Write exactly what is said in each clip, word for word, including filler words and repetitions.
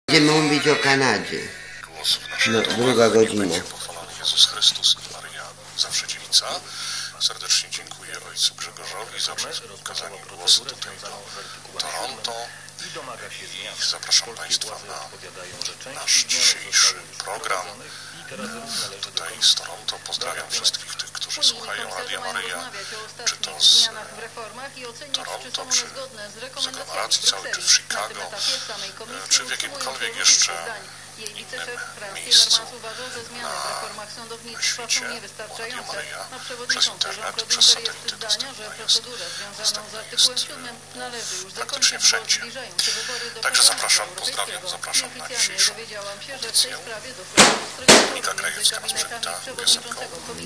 Będziemy mówić o Kanadzie. No, druga godzina. Pochwalony Jezus Chrystus i Maryja zawsze dziewica. Serdecznie dziękuję ojcu Grzegorzowi za przekazanie głosu tutaj do Toronto. I zapraszam Państwa na nasz dzisiejszy program. Tutaj z Toronto pozdrawiam wszystkich tych, którzy słuchają Radia Maryja, czy to z Toronto, czy z aglomeracji całej, czy z Chicago, czy w jakimkolwiek jeszcze innym miejscu na świecie. Radio Maryja przez internet, przez satelity dostępna jest, dostępna jest praktycznie wszędzie. Także zapraszam, pozdrawiam, zapraszam na dzisiejszą audycję. Monika Krajewska nas przywita piosenką.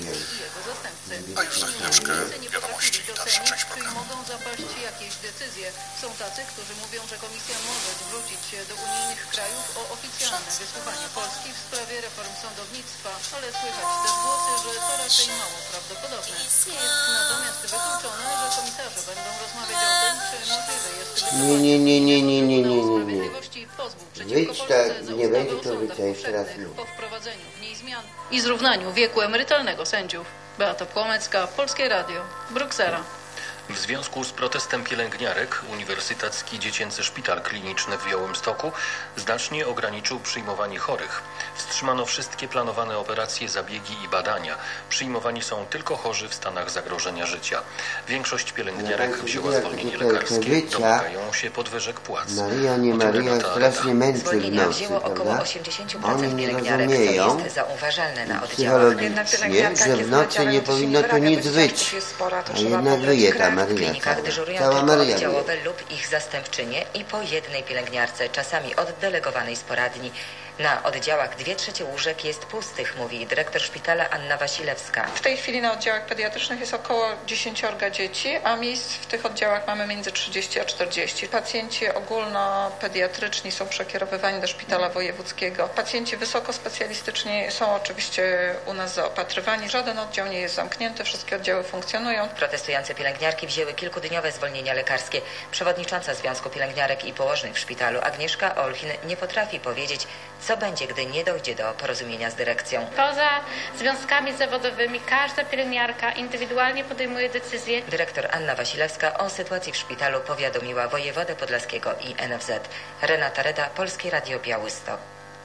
A już za chwileczkę wiadomości i dalsza część programu. Mogą zapaść jakieś decyzje. Są tacy, którzy mówią, że Komisja może zwrócić się do unijnych krajów o oficjalne wysłuchanie Polski w sprawie reform sądownictwa, ale słychać też głosy, że to raczej mało prawdopodobne. Nie jest natomiast wykluczone, że komisarze będą rozmawiać o tym, czy możliwe jest Nie, nie, nie, nie, nie, nie, nie, nie, nie. Sprawiedliwości pozwu przeciwko Wyjdź Polsce tak, za nie ustawę będzie o to sądach wycia, jeszcze raz powszechnych mów. po wprowadzeniu w niej zmian i zrównaniu wieku emerytalnego sędziów. Beata Płomecka, Polskie Radio, Bruksela. W związku z protestem pielęgniarek Uniwersytecki Dziecięcy Szpital Kliniczny w Białymstoku znacznie ograniczył przyjmowanie chorych. Wstrzymano wszystkie planowane operacje, zabiegi i badania. Przyjmowani są tylko chorzy w stanach zagrożenia życia. Większość pielęgniarek wzięła zwolnienie lekarskie, domagają się podwyżek płac. Maryja, nie Maryja, strasznie męczy w Zwolnienia nocy, wzięło około prawda? osiemdziesiąt Oni procent nie pielęgniarek, rozumieją co jest zauważalne na oddziałach. psychologicznie, że w nocy nie powinno tu nic wyć. A jednak wyje ta W Maryja klinikach cała. dyżurują Cała tylko Maryja oddziałowe wyje. lub ich zastępczynie i po jednej pielęgniarce, czasami oddelegowanej z poradni. Na oddziałach dwie trzecie łóżek jest pustych, mówi dyrektor szpitala Anna Wasilewska. W tej chwili na oddziałach pediatrycznych jest około dziesięciorga dzieci, a miejsc w tych oddziałach mamy między trzydzieści a czterdzieści. Pacjenci ogólnopediatryczni są przekierowywani do szpitala wojewódzkiego. Pacjenci wysokospecjalistyczni są oczywiście u nas zaopatrywani. Żaden oddział nie jest zamknięty, wszystkie oddziały funkcjonują. Protestujące pielęgniarki wzięły kilkudniowe zwolnienia lekarskie. Przewodnicząca Związku Pielęgniarek i Położnych w szpitalu Agnieszka Olchin nie potrafi powiedzieć, co będzie, gdy nie dojdzie do porozumienia z dyrekcją. Poza związkami zawodowymi każda pielęgniarka indywidualnie podejmuje decyzje. Dyrektor Anna Wasilewska o sytuacji w szpitalu powiadomiła wojewodę podlaskiego i N F Z. Renata Reda, Polskie Radio Białystok.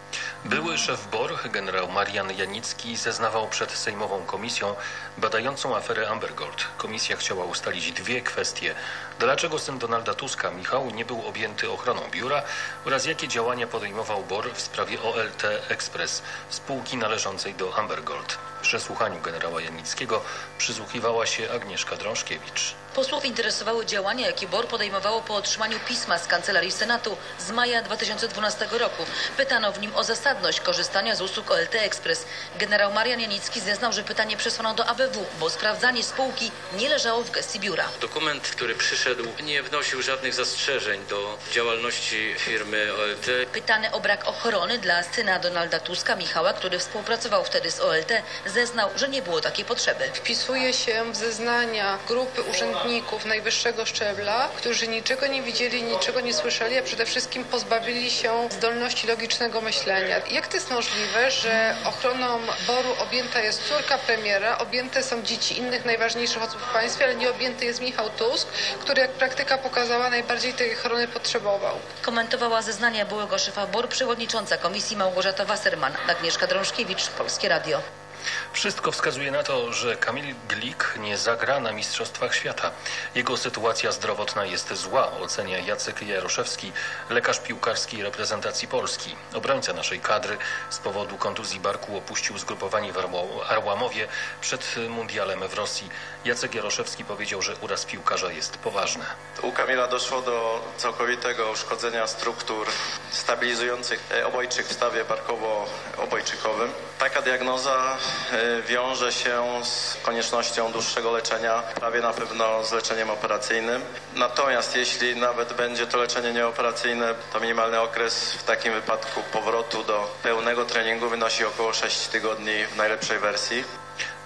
Były szef B O R, generał Marian Janicki, zeznawał przed Sejmową Komisją badającą aferę Amber Gold. Komisja chciała ustalić dwie kwestie. Dlaczego syn Donalda Tuska, Michał, nie był objęty ochroną biura oraz jakie działania podejmował B O R w sprawie O L T Express, spółki należącej do Amber Gold. Przesłuchaniu generała Janickiego przysłuchiwała się Agnieszka Drążkiewicz. Posłów interesowały działania, jakie B O R podejmowało po otrzymaniu pisma z Kancelarii Senatu z maja dwa tysiące dwunastego roku. Pytano w nim o zasadność korzystania z usług O L T Express. Generał Marian Janicki zeznał, że pytanie przesłano do A B W, bo sprawdzanie spółki nie leżało w gestii biura. Dokument, który przyszedł, nie wnosił żadnych zastrzeżeń do działalności firmy O L T. Pytany o brak ochrony dla syna Donalda Tuska, Michała, który współpracował wtedy z O L T, zeznał, że nie było takiej potrzeby. Wpisuje się w zeznania grupy urzędników najwyższego szczebla, którzy niczego nie widzieli, niczego nie słyszeli, a przede wszystkim pozbawili się zdolności logicznego myślenia. Jak to jest możliwe, że ochroną B O R-u objęta jest córka premiera, objęte są dzieci innych najważniejszych osób w państwie, ale nie objęty jest Michał Tusk, który, jak praktyka pokazała, najbardziej tej ochrony potrzebował. Komentowała zeznania byłego szefa B O R przewodnicząca komisji Małgorzata Wasserman. Agnieszka Drążkiewicz, Polskie Radio. Wszystko wskazuje na to, że Kamil Glik nie zagra na Mistrzostwach Świata. Jego sytuacja zdrowotna jest zła, ocenia Jacek Jaroszewski, lekarz piłkarskiej reprezentacji Polski. Obrońca naszej kadry z powodu kontuzji barku opuścił zgrupowanie w Arłamowie przed mundialem w Rosji. Jacek Jaroszewski powiedział, że uraz piłkarza jest poważny. U Kamila doszło do całkowitego uszkodzenia struktur stabilizujących obojczyk w stawie barkowo-obojczykowym. Taka diagnoza wiąże się z koniecznością dłuższego leczenia, prawie na pewno z leczeniem operacyjnym. Natomiast jeśli nawet będzie to leczenie nieoperacyjne, to minimalny okres w takim wypadku powrotu do pełnego treningu wynosi około sześć tygodni w najlepszej wersji.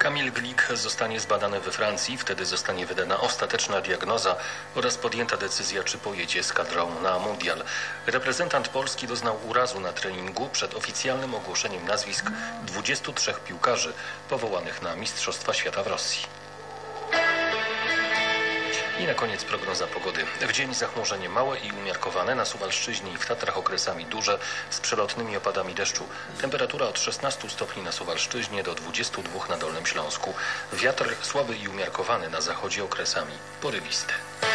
Kamil Glik zostanie zbadany we Francji, wtedy zostanie wydana ostateczna diagnoza oraz podjęta decyzja, czy pojedzie z kadrą na mundial. Reprezentant Polski doznał urazu na treningu przed oficjalnym ogłoszeniem nazwisk dwudziestu trzech piłkarzy powołanych na Mistrzostwa Świata w Rosji. I na koniec prognoza pogody. W dzień zachmurzenie małe i umiarkowane, na Suwalszczyźnie i w Tatrach okresami duże z przelotnymi opadami deszczu. Temperatura od szesnastu stopni na Suwalszczyźnie do dwudziestu dwóch na Dolnym Śląsku. Wiatr słaby i umiarkowany, na zachodzie okresami porywisty.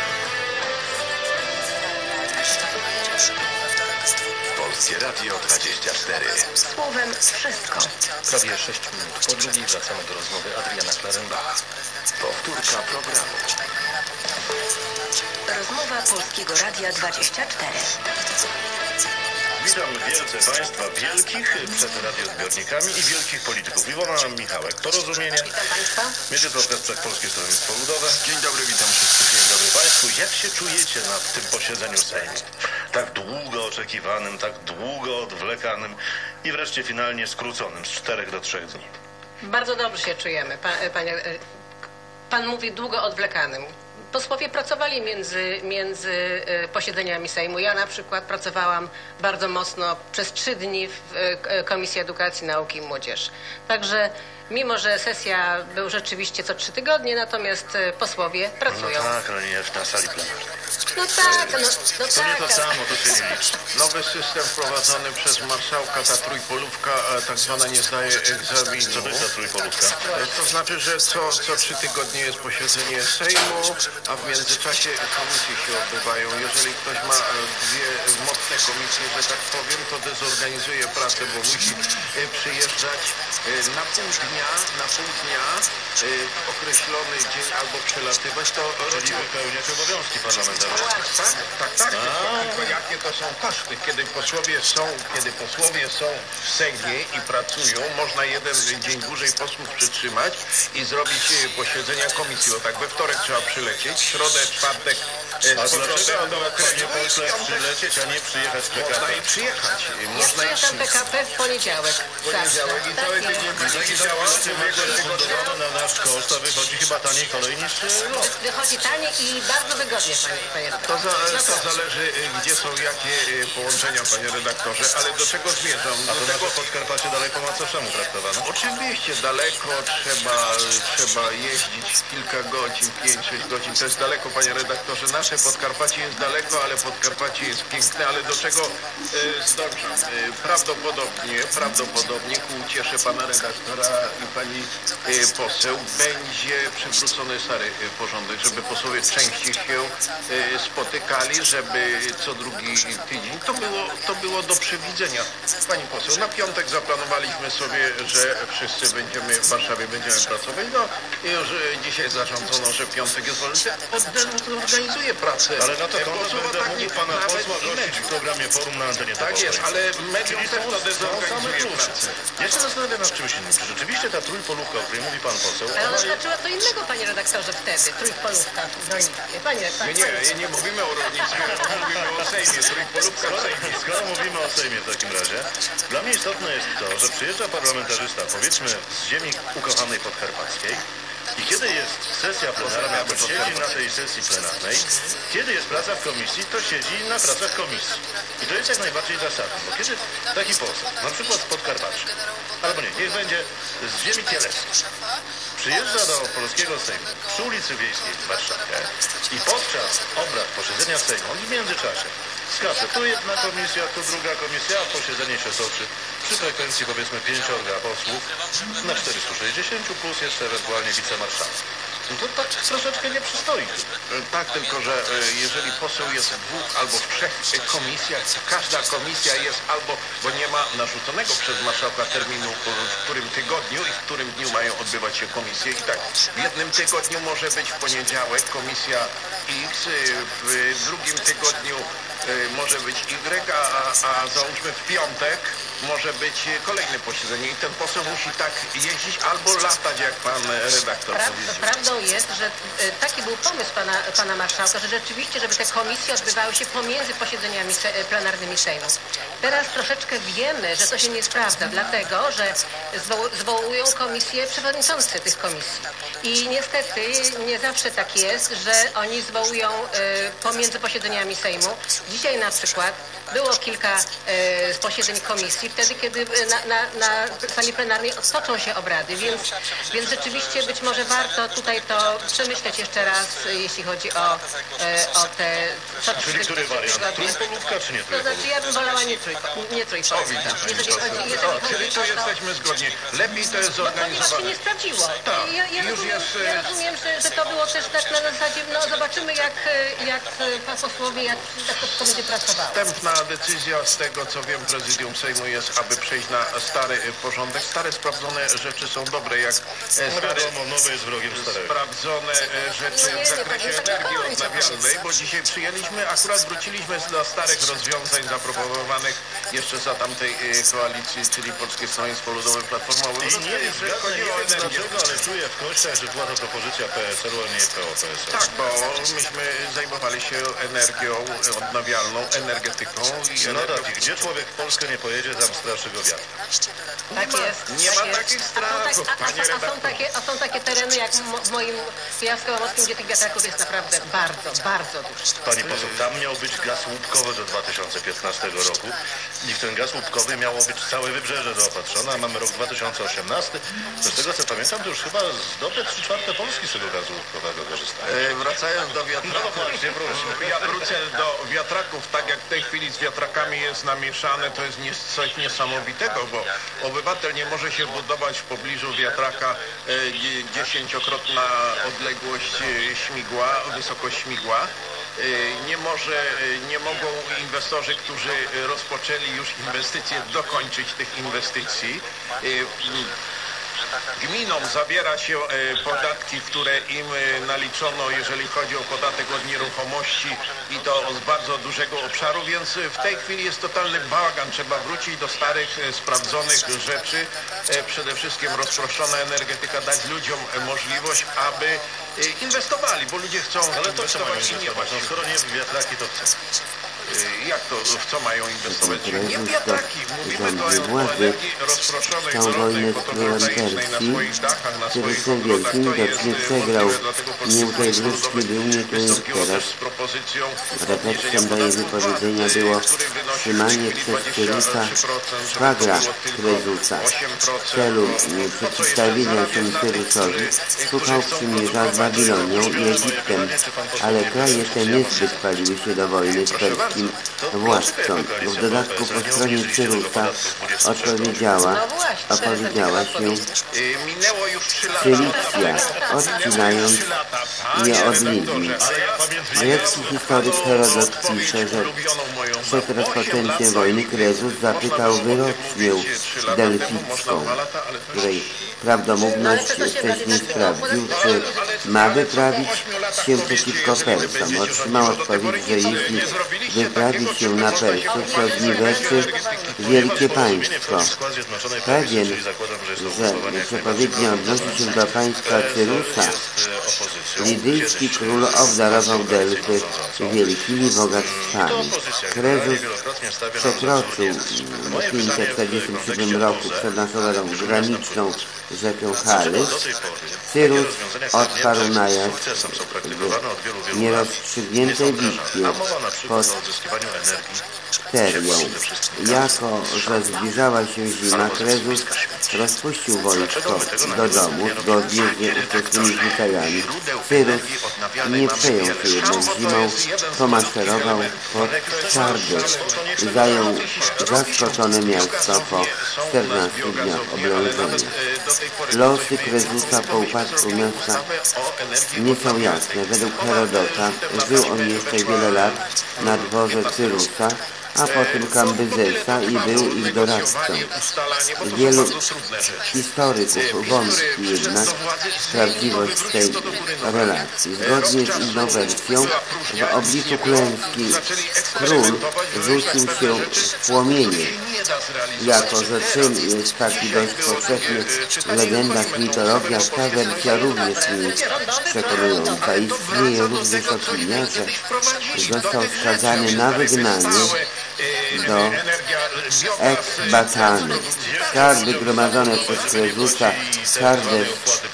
Polskie Radio dwadzieścia cztery. Słowem wszystko. Prawie sześć minut po drugiej wracamy do rozmowy Adriana Klarenbacha. Powtórka programu. Rozmowa Polskiego Radia dwadzieścia cztery. Witam wielce Państwa wielkich przed radiozbiornikami i wielkich polityków. Iwona Michałek, Porozumienie. Witam Państwa. Mieczysław Kasprzak, Polskie Stronnictwo Ludowe. Dzień dobry, witam wszystkich. Dzień dobry Państwu. Jak się czujecie na tym posiedzeniu Sejmu? Tak długo oczekiwanym, tak długo odwlekanym i wreszcie finalnie skróconym z czterech do trzech dni. Bardzo dobrze się czujemy. Pan, panie, pan mówi długo odwlekanym. Posłowie pracowali między, między posiedzeniami Sejmu. Ja na przykład pracowałam bardzo mocno przez trzy dni w Komisji Edukacji, Nauki i Młodzieży. Także mimo, że sesja był rzeczywiście co trzy tygodnie, natomiast posłowie pracują. No tak, ale nie na sali plenarnej. No tak, no, no To tak. nie to samo, to się nie liczy. Nowy system wprowadzony przez marszałka, ta trójpolówka tak zwana nie zdaje egzaminu. Co to jest ta trójpolówka? To znaczy, że co, co trzy tygodnie jest posiedzenie Sejmu, a w międzyczasie komisje się odbywają. Jeżeli ktoś ma dwie mocne komisje, że tak powiem, to dezorganizuje pracę, bo musi przyjeżdżać na pół dnia, na pół dnia w określony dzień albo przelatywać, to Czyli wypełniać obowiązki parlamentarne. tak, tak, tak. Tylko jakie to są koszty, kiedy posłowie są, kiedy posłowie są w Sejmie i pracują, można jeden dzień dłużej posłów przytrzymać i zrobić posiedzenia komisji. Bo tak we wtorek trzeba przylecieć, w środę, czwartek, A dlaczego do panie pośle przylecieć, a nie przyjechać w P K można P? i przyjechać. Ja Można i przyjeżdżam P K P w poniedziałek. poniedziałek i cały Tak tydzień jest. Taki zapłaty refundowane na nasz koszt, a wychodzi chyba taniej kolej niż lot. Wychodzi taniej i bardzo wygodnie, panie, panie To, redaktorze. za, to zależy, gdzie są jakie połączenia, panie redaktorze, ale do czego zmierzam? A Do to tego, nasze Podkarpacie dalej po macoszemu traktowane? oczywiście daleko trzeba, trzeba jeździć kilka godzin, pięć, sześć godzin. To jest daleko, panie redaktorze. Nasze Podkarpacie jest daleko, ale Podkarpacie jest piękne, ale do czego e, zdążam? E, prawdopodobnie, prawdopodobnie ku uciesze pana redaktora i pani e, poseł będzie przywrócony stary e, porządek, żeby posłowie częściej się e, spotykali, żeby co drugi tydzień. To było, to było do przewidzenia. Pani poseł, na piątek zaplanowaliśmy sobie, że wszyscy będziemy w Warszawie będziemy pracować. No i już e, dzisiaj zarządzono, że piątek jest wolny. Organizuje pracę. Ale na to E, konto posłowa będę tak mógł nie- pana nawet posła i gościć mediów. w programie Forum na antenie Tak jest, topowej. ale medium Czyli też są, to są same dezorganizuje klucze. pracę. Ja się zastanawiam nad czymś innym. Czy rzeczywiście ta trójpolówka, o której mówi pan poseł, Ale ona ona jest... znaczyła co innego, panie redaktorze, wtedy. Trójpolówka w rolnictwie. Panie, Nie, panie, nie, nie mówimy o rolnictwie, mówimy o Sejmie, trójpolówka w Sejmie. Skoro mówimy o Sejmie w takim razie, dla mnie istotne jest to, że przyjeżdża parlamentarzysta, powiedzmy z ziemi ukochanej podkarpackiej, i kiedy jest sesja plenarna, to siedzi na tej sesji plenarnej, kiedy jest praca w komisji, to siedzi na pracach komisji. I to jest jak najbardziej zasadne, bo kiedy taki poseł, na przykład z Podkarpacia, albo nie, niech będzie z ziemi kieleckiej, przyjeżdża do polskiego Sejmu przy ulicy Wiejskiej w Warszawie i podczas obrad posiedzenia Sejmu, w międzyczasie skacze, tu jedna komisja, tu druga komisja, a posiedzenie się toczy przy frekwencji powiedzmy pięciorga posłów na czterystu sześćdziesięciu plus jeszcze ewentualnie wicemarszałek. No to tak troszeczkę nie przystoi. Tak, tylko że e, jeżeli poseł jest w dwóch albo w trzech e, komisjach, każda komisja jest albo, bo nie ma narzuconego przez marszałka terminu, e, w którym tygodniu i w którym dniu mają odbywać się komisje. I tak, w jednym tygodniu może być w poniedziałek komisja X, e, w drugim tygodniu e, może być Y, a, a załóżmy w piątek może być kolejne posiedzenie i ten poseł musi tak jeździć albo latać, jak pan redaktor Pra, powiedział. prawdą jest, że e, taki był pomysł pana, pana marszałka, że rzeczywiście, żeby te komisje odbywały się pomiędzy posiedzeniami se, plenarnymi Sejmu. Teraz troszeczkę wiemy, że to się nie sprawdza, dlatego, że zwoł, zwołują komisje przewodniczący tych komisji. I niestety nie zawsze tak jest, że oni zwołują e, pomiędzy posiedzeniami Sejmu. Dzisiaj na przykład było kilka e, posiedzeń komisji, wtedy kiedy na, na, na sali plenarnej toczą się obrady, więc, więc rzeczywiście być może warto tutaj to przemyśleć jeszcze raz, jeśli chodzi o, e, o te... Co, Czyli który wariant? Trójpolówka czy nie To znaczy ja bym wolała nie trójpolówka. Nie trójpolówka. Jeżeli chodzi, jeżeli O, chodzi czyli tu o to, jesteśmy zgodni. Lepiej to jest bo to się zorganizowane. nie sprawdziło. Tak, Ja, ja, już rozumiem, jest, ja e, rozumiem, że, że to było też tak na zasadzie, no zobaczymy jak, jak pan posłowie, jak, jak to będzie pracowało. Wstępna decyzja z tego, co wiem, prezydium Sejmu jest, aby przejść na stary porządek. Stare, sprawdzone rzeczy są dobre, jak e, No stare, wiadomo, nowe jest wrogiem starego. sprawdzone e, rzeczy w zakresie energii odnawialnej, bo dzisiaj przyjęliśmy, akurat wróciliśmy do starych rozwiązań zaproponowanych jeszcze za tamtej e, koalicji, czyli Polskie Stronnictwo Ludowe, Platforma I Obywatelska. nie jest Jeżeli zgadza, chodzi nie o wiem energię. dlaczego, ale czuję w kościach, że była to propozycja P S L-u, a nie P O P S L. Tak, bo myśmy zajmowali się energią odnawialną, energetyką i No energią... tak, i gdzie człowiek w Polskę nie pojedzie, tam straszy go wiatr. Tak jest. Nie tak ma jest. takich A są, strachów, tak, a, a, panie a, są redaktorze. takie, a są takie tereny jak mo- w moim Kujawsko-Pomorskim, gdzie tych wiatraków jest naprawdę bardzo, bardzo dużo. Pani poseł, tam miał być gaz łupkowy do dwa tysiące piętnastego roku i w ten gaz łupkowy miało być całe wybrzeże zaopatrzone, a mamy rok dwa tysiące osiemnasty. To z tego co pamiętam, to już chyba z dobre trzy czwarte Polski z tego gazu łupkowego korzystają. E, Wracając do wiatraków, No właśnie, proszę. ja wrócę do wiatraków, tak jak w tej chwili z wiatrakami jest namieszane, to jest nie- coś niesamowitego, bo obywatel nie może się budować w pobliżu wiatraka e, dzie- dziesięciokrotna odległość e, śmigła, wysokość śmigła. E, Nie może, e, nie mogą inwestorzy, którzy e, rozpoczęli już inwestycje, dokończyć tych inwestycji. E, Gminom zabiera się e, podatki, które im e, naliczono, jeżeli chodzi o podatek od nieruchomości i to z bardzo dużego obszaru, więc e, w tej chwili jest totalny bałagan. Trzeba wrócić do starych, e, sprawdzonych rzeczy. E, przede wszystkim rozproszona energetyka, dać ludziom e, możliwość, aby e, inwestowali, bo ludzie chcą Ale to co mają inwestować i nie inwestować? No właśnie. skoro nie w wiatraki, to chcą. E, Jak to, w co mają inwestować? Nie w Prezes wiatraki. Mówimy rządzi to o władzy energii rozproszonej, tą gorącej, wojnę z fotowoltaicznej na Prezenterski, swoich dachach, na który swoich są ogrodach. wielkim, To jest widocznie e, przegrał. możliwe, dlatego Polskie Nie tutaj Stronnictwo wróżki był, Ludowe nie tu jest wystąpiło też teraz. z propozycją Pretekstem obniżenia do jej podatku wypowiedzenia V A T, było który wynosi w tej wstrzymanie chwili przez Cyrusa dwadzieścia trzy procent, żeby szwagra to było tylko Krezusa. osiem procent. W celu To, co jest przeciwstawienia się zarabiać na tych, Cyrusowi którzy- szukał którzy chcą przymierza z produkować Babilonią i żywność. Egiptem, ale kraje te niezbyt paliły się do wojny z perskim władcą. W dodatku po stronie Cyrusa odpowiedziała, No właśnie, opowiedziała się Y, Minęło już trzy lata. Cylicja, odcinając je od linii. Grecki historyk Herodot pisze, że przed rozpoczęciem wojny Krezus zapytał wyrocznię delficką, której prawdomówność wcześniej sprawdził, czy ma wyprawić się przeciwko Persom. Otrzymał odpowiedź, że jeśli wyprawi się na Persów, to zniweczy wielkie państwo. Pewien, że przepowiednia odnosi się do państwa Cyrusa, lidyjski król obdarował Delfy wielkimi bogactwami. Krezus przekroczył w pięćset czterdziestym siódmym roku przed naszą erą graniczną rzekę Halys. Cyrus odparł najazd w nierozstrzygniętej bitwie pod Terią. Jako, że zbliżała się zima, Krezus rozpuścił wojsko do domu zgodnie z ówczesnymi zwyczajami. Cyrus nie przejął się jednak zimą, pomaszerował pod Czardy i zajął zaskoczone miasto po czternastu dniach oblężenia. Losy Krezusa po upadku miasta nie są jasne. Według Herodota żył on jeszcze wiele lat na dworze Cyrusa, a potem Kambyzesa i był ich doradcą. Wielu historyków wątpi jednak w prawdziwość tej relacji. Zgodnie z inną wersją, w obliczu klęski król rzucił się w płomienie nie da zrealizować. Jako, że czym jest taki dość powszechny w legendach, mitologiach, ta wersja również nie jest przekonująca. Istnieje również opinia, że został skazany na wygnanie do ekbatany. Skarby gromadzone przez Krezusa, skarby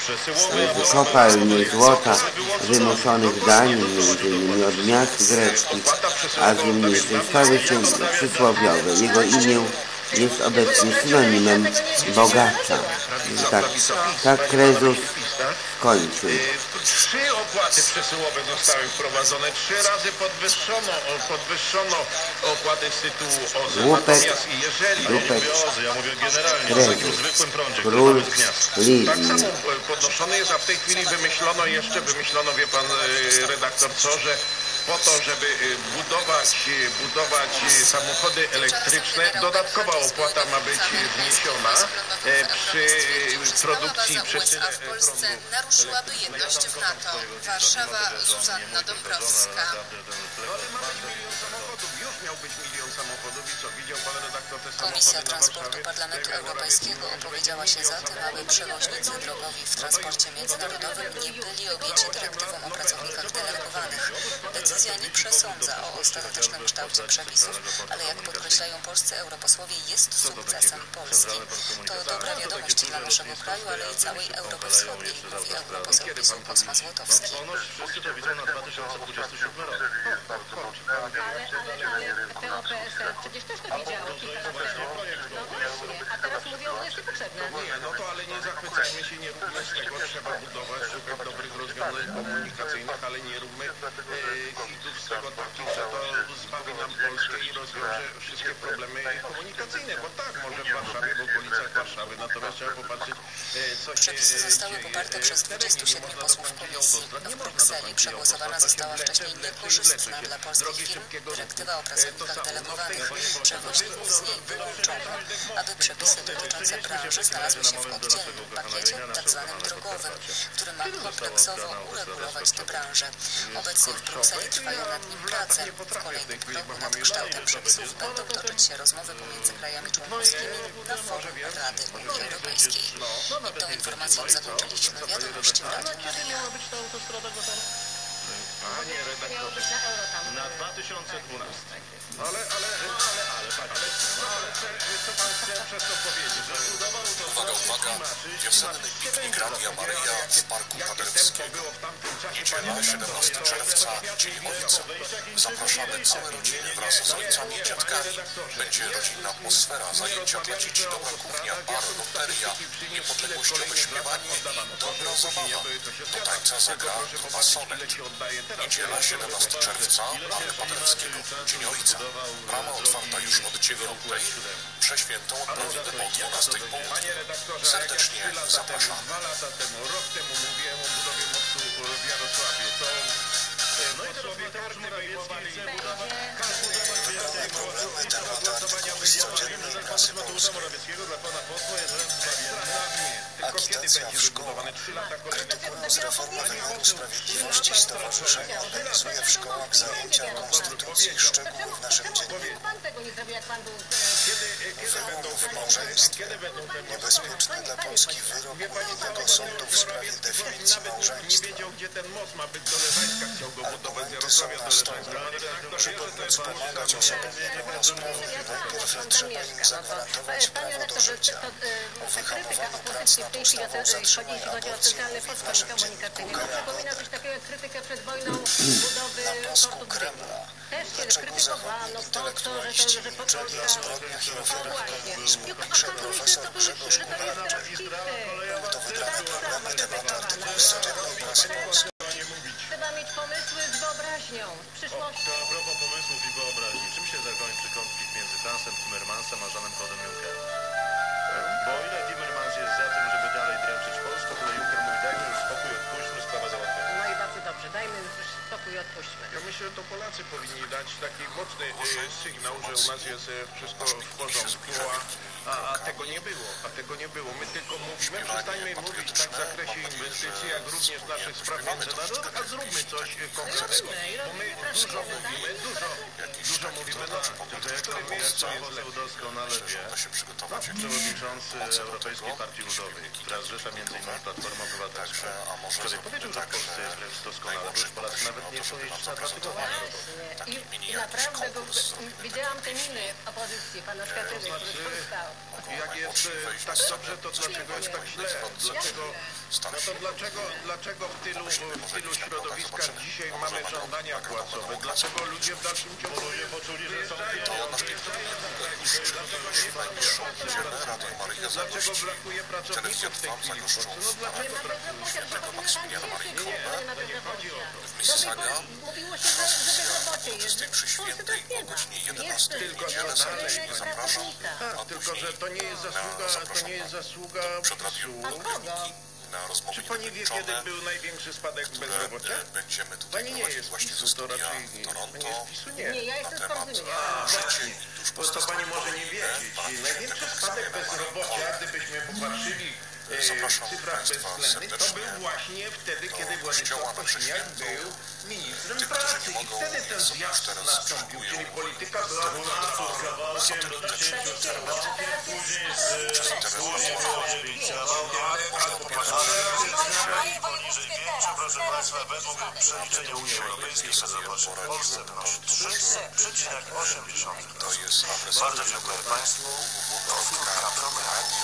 z kopalni złota, wymuszonych danin, między innymi od miast greckich, Azji Mniejszej, stały się przysłowiowe. Jego imię jest obecnie synonimem bogacza. Tak, tak Krezus skończył. Trzy opłaty przesyłowe zostały wprowadzone, trzy razy podwyższono, podwyższono opłaty z tytułu O Z E. Głupek, Natomiast jeżeli dupek, Ja mówię generalnie o Krezus, takim zwykłym prądzie, król który z gniazda. Libii. tak samo podnoszony jest, a w tej chwili wymyślono jeszcze, wymyślono, wie pan e, redaktor, co, że po to, żeby e, budować, e, budować e, samochody elektryczne, dodatkowa opłata ma być wniesiona e, przy e, produkcji przesyłu w Polsce naruszyłaby jedność w NATO. Warszawa, Zuzanna Dąbrowska. Ale ma być milion samochodów, już miał być milion samochodów i co, widział pan redaktor te samochody Komisja na Transportu Warszawie? Parlamentu Europejskiego opowiedziała się za tym, aby przewoźnicy drogowi w transporcie międzynarodowym nie byli objęci dyrektywą o pracownikach delegowanych. Decyzja nie przesądza o ostatecznym kształcie przepisów, ale jak podkreślają polscy europosłowie, jest sukcesem Polski. To dobra wiadomość dla naszego kraju, ale i całej Europy Wschodniej, mówi europoseł PiS-u Kosma Złotowski. Ponoć wszyscy to widzą na dwa tysiące dwudziesty siódmy rok. Ale, ale, ale P O P S L przecież też to wiedziało kilka lat temu. No właśnie, a teraz mówią, że jest niepotrzebne. Nie, no to ale nie zachwycajmy się, nie róbmy z tego, trzeba budować, szukać dobrych rozwiązań komunikacyjnych, ale nie róbmy e, hitów z tego takich, że to zbawi nam Polskę i rozwiąże wszystkie problemy komunikacyjne, bo tak, może w Warszawie, w okolicach Warszawy, natomiast trzeba popatrzeć, e, co się Przepisy zostały dzieje poparte przez dwudziestu siedmiu posłów komisji. W Brukseli przegłosowana została wcześniej niekorzystna dla polskich firm dyrektywa o pracownikach delegowanych. Przewoźników z niej wyłączono, aby przepisy dotyczące branży znalazły się w oddzielnym pakiecie, tzw. drogowym, który ma kompleksowo uregulować tę branżę. Obecnie w Brukseli trwają nad nim prace. W kolejnym kroku nad kształtem przepisów będą toczyć się rozmowy pomiędzy krajami członkowskimi na forum Rady Unii Europejskiej. I tą informacją zakończyliśmy wiadomości w Radiu Maryja. Panie redaktorze, Na dwa tysiące dwunasty. ale, ale, ale, ale, ale, ale, ale, co pan chce przez to powiedzieć, że udawało to Uwaga, uwaga, wiosenny piknik Radia Maryja w Parku Paderewskiego. Niedziela, siedemnastego czerwca, Dzień Ojca. Zapraszamy całe rodziny wraz z ojcami i dziadkami. Będzie rodzinna atmosfera, zajęcia dla dzieci, dobra kuchnia, bar, loteria, niepodległościowe śpiewanie i dobra zabawa. Do tańca zagra grupa Sonet. Niedziela, siedemnastego czerwca, Park Paderewskiego, Dzień Ojca. Brama otwarta już od dziewiątej, przeświętą od południa po dwunastej w południu. Serdecznie zapraszamy. Dwa lata temu, rok temu mówiłem o budowie mostu w Jarosławiu. To no i teraz karty wyjmowali. Wybrane problemy, temat artykuły z codziennej prasy polskiej. Agitacja w szkołach. Krytykują z reformy wymiaru sprawiedliwości Stowarzyszenie organizuje w szkołach zajęcia o konstytucji, szczegóły w naszym dzienniku. Wymów w małżeństwie. Niebezpieczny dla Polski wyrok unijnego sądu w sprawie definicji małżeństwa. Argumenty są na stole. Żeby móc pomagać osobom niepełnosprawnym, najpierw trzeba im zagwarantować prawo do życia. O wyhamowaniu prac nad ustawą zatrzymaj aborcji mówi w naszym dzienniku Karagota. Na pasku Kremla. Dlaczego zachodni intelektualiści milczeli o zbrodniach i ofiarach komunizmu, pisze profesor Grzegorz Kubarczyk. To wybrane programy, temat artykuły z codziennej prasy polskiej. Trzeba mieć pomysły z wyobraźnią, z przyszłością. To a propos pomysłów i wyobraźni, czym się zakończy konflikt między Fransem Timmermansem a Jeanem Claude'em Junckerem? Bo o ile Timmermans jest za tym, żeby dalej dręczyć Polskę, to Juncker mówi, dajmy już spokój, odpuśćmy, sprawa załatwiona. No i bardzo dobrze, dajmy już spokój, odpuśćmy. Ja myślę, to Polacy powinni dać taki mocny e, sygnał, że u nas jest e, wszystko w porządku, a, a, a tego nie było, a tego nie było. My tylko mówimy, przestańmy mówić tak w zakresie inwestycji, jak również naszych spraw międzynarodowych, a zróbmy coś e, konkretnego, bo my dużo mówimy, dużo, dużo mówimy, no, Tylko w którym miejscu jest Poseł doskonale wie, przewodniczący Europejskiej Partii Ludowej, która zrzesza między innymi Platformę Obywatelską, który powiedział, że w Polsce jest wręcz doskonale, bo już Polacy nawet nie chcą jeździć na dwa tygodnie. I naprawdę bo, widziałam te miny opozycji, pana Szkatyny, który skorzystał. Jak jest e, tak dobrze, to dlaczego jest tak źle? Dlaczego, no to dlaczego, dlaczego w tylu, w tylu środowiskach dzisiaj mamy żądania płacowe? Dlaczego ludzie w dalszym ciągu ludzie poczuli, że są Dlaczego brakuje pracowników w tej chwili w Polsce? No dlaczego brakuje? Nie, nie chodzi o to. Mówiło się, że, że bezrobocie jest. W Polsce tak nie ma. Jest tylko dalej. Tak, tylko że to nie jest zasługa, to nie jest zasługa PiSu. Czy pani wie, kiedy był największy spadek bezrobocia? Pani nie jest PiSu, to raczej nie. Pani jest PiSu? Nie. Nie, ja jestem z Porozumienia. Bo to pani może nie wiedzieć. Największy spadek bezrobocia, gdybyśmy popatrzyli w cyfrach bezwzględnych, to był właśnie wtedy, kiedy Władysław Kosiniak był ministrem pracy. I wtedy ten zjazd nastąpił, czyli polityka była kawałkiem do dziesięciu z kawałkiem, później z później ale poniżej pięciu, proszę Państwa, według przeliczenia Unii Europejskiej bezrobocie w Polsce wynosi trzy przecinek osiem. Bardzo dziękuję Państwu. Powtórka programu.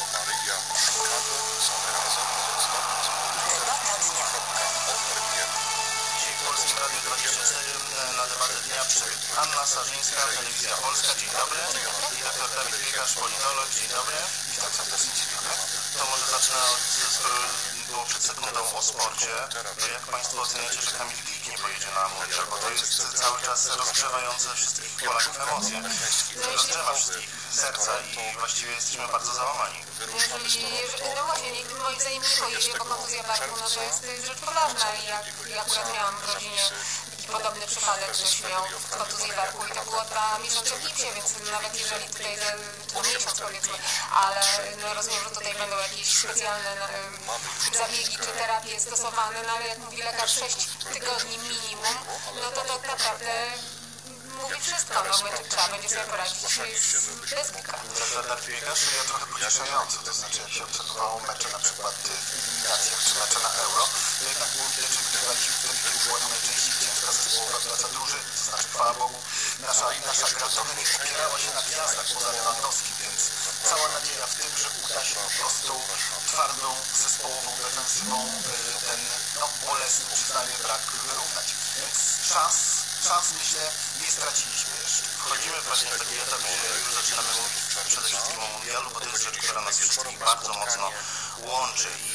Dzisiaj w Polskim Radiu dwadzieścia cztery na debatę dnia przybył Anna Sarzyńska, Telewizja Polska. Dzień dobry. I doktor Dawid Piekarz, politolog. Dzień dobry. Witam serdecznie. Dzień dobry. To może zacznę od, skoro było przed sekundą o sporcie, to jak Państwo oceniacie, że Kamil Glik nie pojedzie na mundial, bo to jest cały czas rozgrzewające wszystkich Polaków emocje. Rozgrzewa wszystkich serca i właściwie jesteśmy bardzo załamani. Jeżeli, no właśnie, nikt moim zdaniem nie pojedzie, bo kontuzja barku, no to jest, to jest rzecz poważna i jak ja akurat miałam w rodzinie podobny przypadek, ktoś miał kontuzję barku i to było dwa miesiące w gipsie, więc nawet jeżeli tutaj to miesiąc powiedzmy, ale no rozumiem, że tutaj będą jakieś specjalne no, zabiegi czy terapie stosowane, no ale jak mówi lekarz sześć tygodni minimum, no to to naprawdę mówi wszystko, no my trzeba będzie sobie poradzić bez Glika. Doktor Piekarz, ja trochę pocieszający, to znaczy jak się obserwowało mecze na przykład w eliminacjach czy mecze na Euro, to jednak było widać, że wygrywaliśmy wtedy, kiedy była to najczęściej ciężka zespołowa praca drużyny. To znaczy, chwała Bogu, nasza, nasza gra trochę nie opierała się na gwiazdach poza Lewandowskim, więc cała nadzieja w tym, że uda się po prostu twardą, zespołową defensywą ten no, bolesny, przyznaję, brak wyrównać. Więc szans, szans myślę, nie straciliśmy jeszcze. Wchodzimy właśnie w taki etap, gdzie już zaczynamy mówić przede wszystkim o mundialu, bo to jest rzecz, która nas wszystkich bardzo mocno łączy. I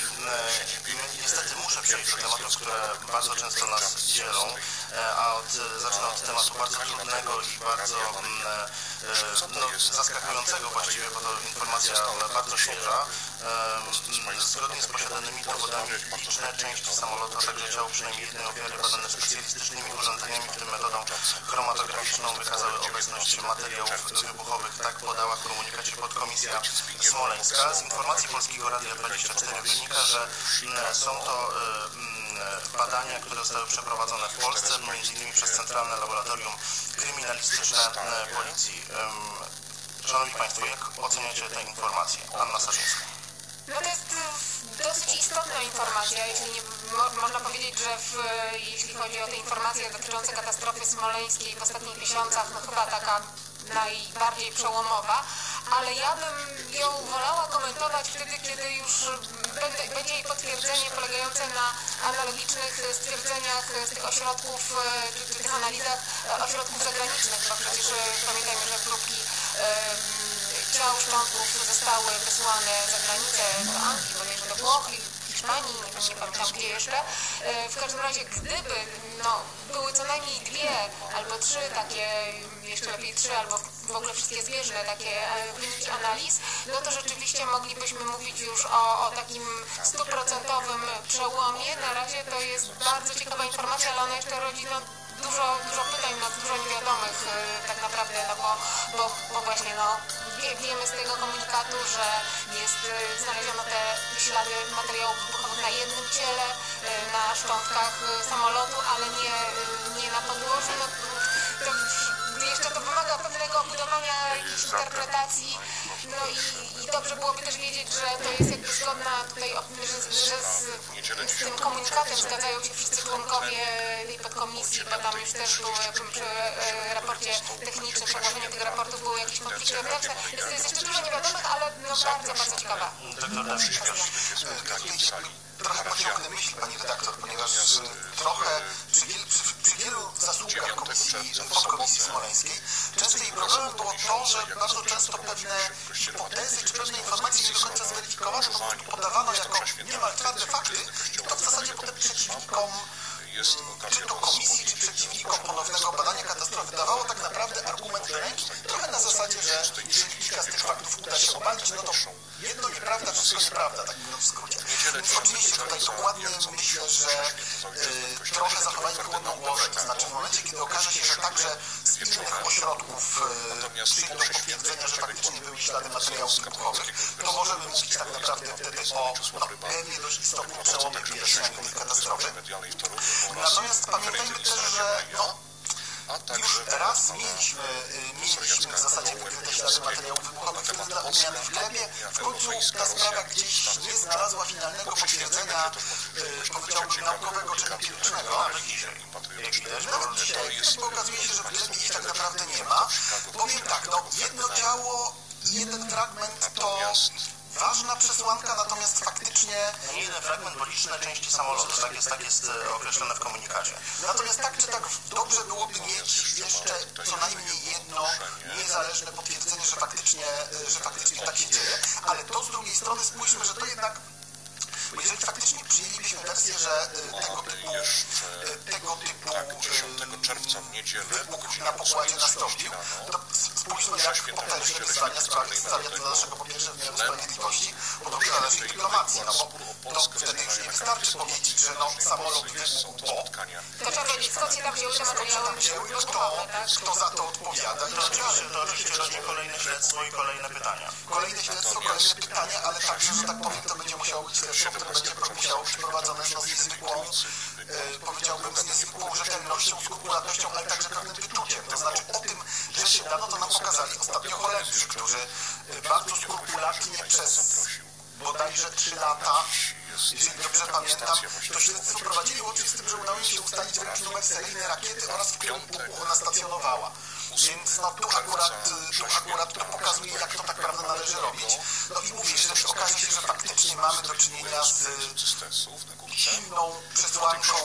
e, niestety muszę przejść do tematów, które bardzo często nas dzielą, e, a od, zacznę od tematu bardzo trudnego i bardzo e, no, zaskakującego właściwie, bo to informacja bardzo świeża. E, zgodnie z posiadanymi dowodami liczne części samolotu, a także ciało przynajmniej jednej ofiary badane specjalistycznymi urządzeniami, w tym metodą chromatograficzną, wykazały obecność materiałów wybuchowych. Tak podała w komunikacie podkomisja smoleńska. Z informacji Polskiego Radia dwadzieścia cztery wynika, że są to badania, które zostały przeprowadzone w Polsce, między innymi przez Centralne Laboratorium Kryminalistyczne Policji. Szanowni Państwo, jak oceniacie te informacje? Anna Sarzyńska. No to jest dosyć istotna informacja, jeśli nie, mo, można powiedzieć, że w, jeśli chodzi o te informacje dotyczące katastrofy smoleńskiej w ostatnich miesiącach, no chyba taka najbardziej przełomowa, ale ja bym ją wolała komentować wtedy, kiedy już będzie, będzie jej potwierdzenie polegające na analogicznych stwierdzeniach z tych ośrodków, czy, czy tych analizach ośrodków zagranicznych, bo przecież pamiętajmy, że próbki ciał, szczątków zostały wysłane za granicę do Anglii, bodajże do Włoch, Hiszpanii, nie, nie pamiętam gdzie jeszcze. W każdym razie, gdyby no, były co najmniej dwie albo trzy takie, jeszcze lepiej trzy, albo w ogóle wszystkie zbieżne takie wyniki analiz, no to rzeczywiście moglibyśmy mówić już o, o takim stuprocentowym przełomie. Na razie to jest bardzo ciekawa informacja, ale ona jeszcze rodzi no, dużo, dużo pytań, no, dużo niewiadomych tak naprawdę, no bo, bo, bo właśnie no, wie, wiemy z tego komunikatu, że jest, znaleziono te ślady materiałów wybuchowych na jednym ciele, na szczątkach samolotu, ale nie, nie na podłożu. No, to jeszcze to wymaga pewnego obudowania jakiejś interpretacji, no i, i dobrze byłoby też wiedzieć, że to jest jakby zgodna tutaj, że, że z, z tym komunikatem zgadzają się wszyscy członkowie tej podkomisji, bo tam już też były przy e, raporcie technicznym, przełożeniu tych raportów były jakieś konflikty wewnętrzne, więc to jest jeszcze dużo niewiadomych, ale no bardzo, bardzo ciekawa. Trochę pociągnę myśl, pani redaktor, ponieważ trochę przy, wiel, przy, przy wielu zasługach komisji, podkomisji smoleńskiej często jej problemem było to, że bardzo często pewne hipotezy czy pewne informacje nie do końca zweryfikowane, bo podawano jako niemal twarde fakty i to w zasadzie potem przeciwnikom czy to komisji, czy przeciwnikom ponownego badania katastrofy dawało tak naprawdę argument do ręki, trochę na zasadzie, że jeżeli kilka z tych faktów uda się obalić, no to jedno nieprawda, wszystko nieprawda, tak mówiąc w skrócie. Więc oczywiście tutaj dokładnie myślę, że y, trochę zachowanie chłodną głowę, to znaczy w momencie, kiedy okaże się, że także z innych ośrodków y, przyjdą do potwierdzenia, że faktycznie były ślady materiałów wybuchowych, to możemy mówić tak naprawdę wtedy o no, pewnie dość istotnym przełomie w wyjaśnianiu tej katastrofy. Natomiast pamiętajmy też, że no, już raz mieliśmy, mieliśmy w zasadzie wykryte ślady materiałów wybuchowych dla odmiany w glebie. W końcu ta sprawa gdzieś nie znalazła finalnego potwierdzenia, powiedziałbym, naukowego czy empirycznego. Nawet dzisiaj. Nawet dzisiaj, bo okazuje się, że w glebie ich tak naprawdę nie ma. Powiem tak, no jedno ciało i jeden fragment to ważna przesłanka, natomiast faktycznie... Nie jeden fragment, bo liczne części samolotu, tak jest, tak jest określone w komunikacie. Natomiast tak czy tak dobrze byłoby mieć jeszcze co najmniej jedno niezależne potwierdzenie, że faktycznie, że faktycznie tak się dzieje, ale to z drugiej strony spójrzmy, że to jednak... Bo jeżeli faktycznie przyjęlibyśmy wersję, że tego typu, tego typu wybuch na pokładzie nastąpił, to spójrzmy, jak potężne wyzwania stawia to do naszego po pierwsze wymiaru sprawiedliwości, po drugie do naszej dyplomacji, no bo to wtedy już nie wystarczy powiedzieć, że no samolot wybuchł, bo to trzeba wiedzieć, skąd się tam wzięły te materiały, kto, kto za to odpowiada. To oczywiście, to oczywiście rośnie kolejne śledztwo i kolejne pytania. Kolejne śledztwo, kolejne pytania, ale także, że tak powiem, to będzie musiało być śledztwo, które będzie musiało być prowadzone no, z niezwykłą, e, powiedziałbym, z niezwykłą rzetelnością, skrupulatnością, ale także pewnym wyczuciem. To znaczy o tym, że się da, no to nam pokazali ostatnio Holendrzy, którzy bardzo skrupulatnie przez bodajże trzy lata, jeżeli dobrze pamiętam, to śledztwo prowadzili łącznie z tym, że udało się ustalić wręcz numer seryjny rakiety oraz w którym pułku ona stacjonowała. Więc no tu akurat, tu akurat to pokazuje, jak to tak naprawdę należy robić. No i mówię, jeżeli okaże się, że faktycznie mamy do czynienia z silną przesłanką,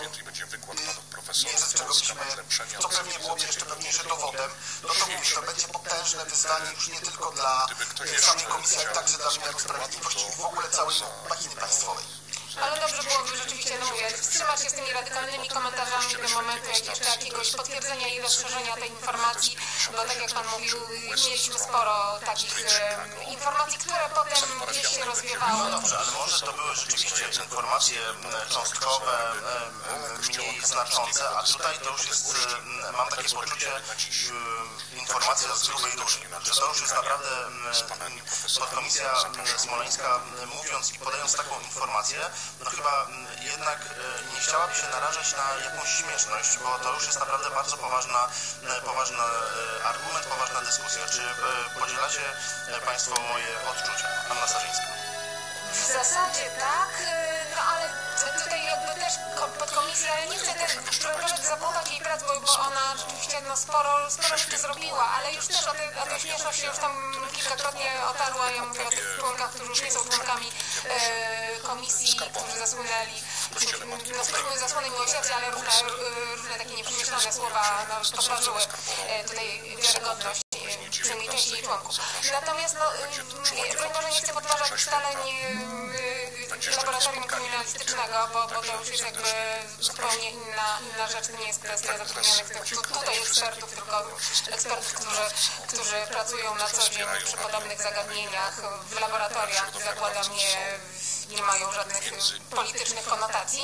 nie z czego byśmy, co pewnie byłoby jeszcze pewniejsze dowodem, no to mówię, to będzie potężne wyzwanie już nie tylko dla samej komisji, ale także dla wymiaru sprawiedliwości i w ogóle całej machiny państwowej. Ale dobrze byłoby rzeczywiście, no mówię, wstrzymać się z tymi radykalnymi komentarzami do momentu jak jeszcze jakiegoś potwierdzenia i rozszerzenia tej informacji, bo tak jak Pan mówił, mieliśmy sporo takich e, informacji, które potem gdzieś się rozwiewały. No dobrze, ale może to były rzeczywiście informacje cząstkowe, mniej znaczące, a tutaj to już jest, mam takie poczucie, informacja z grubej rury. Że to już jest naprawdę podkomisja smoleńska, mówiąc i podając taką informację, no chyba jednak nie chciałaby się narażać na jakąś śmieszność, bo to już jest naprawdę bardzo poważna, poważny argument, poważna dyskusja. Czy podzielacie Państwo moje odczucia? Anna Sarzyńska. W zasadzie tak, no ale tutaj jakby też podkomisja, nie chcę też proszę zapłatać jej prac, bo, bo ona rzeczywiście no, sporo, sporo rzeczy zrobiła, ale już też o tej, o tej śmieszności już tam kilkakrotnie otarła, ja mówię o tych członkach, którzy już nie są członkami e, komisji, którzy zasłynęli, no spróbują zasłony miłosierdzia, ale różne, różne takie nieprzemyślane słowa no, podważyły e, tutaj wiarygodność przynajmniej części jej członków. Natomiast, no, broń Boże, nie chcę podważać ustaleń laboratorium kryminalistycznego, bo, bo to już jest jakby zupełnie inna, inna rzecz, to nie jest kwestia zatrudnionych tutaj ekspertów, tylko ekspertów, którzy, którzy pracują na co dzień przy podobnych zagadnieniach w laboratoriach, zakładam, nie nie mają żadnych politycznych konotacji.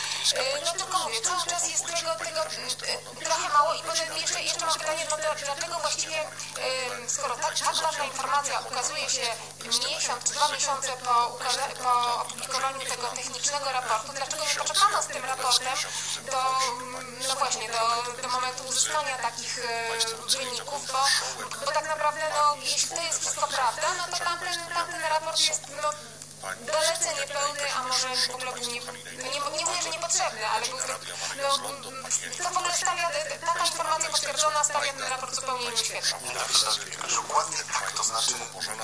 No tylko mówię, cały czas jest tego, tego trochę mało i potem jeszcze, jeszcze mam pytanie, no dlaczego właściwie, skoro tak, tak ważna informacja ukazuje się miesiąc czy dwa miesiące po, po opublikowaniu tego technicznego raportu, dlaczego nie poczekano z tym raportem do, no właśnie, do, do momentu uzyskania takich wyników, bo, bo tak naprawdę, no, jeśli to jest wszystko prawda, no to tamten, tamten raport jest, no, dalece niepełny, a może w ogóle był nie, nie, nie mówię, że niepotrzebny, ale był, no, to w ogóle stawia, taka informacja potwierdzona stawia ten raport zupełnie innym świetle. Dokładnie tak, to znaczy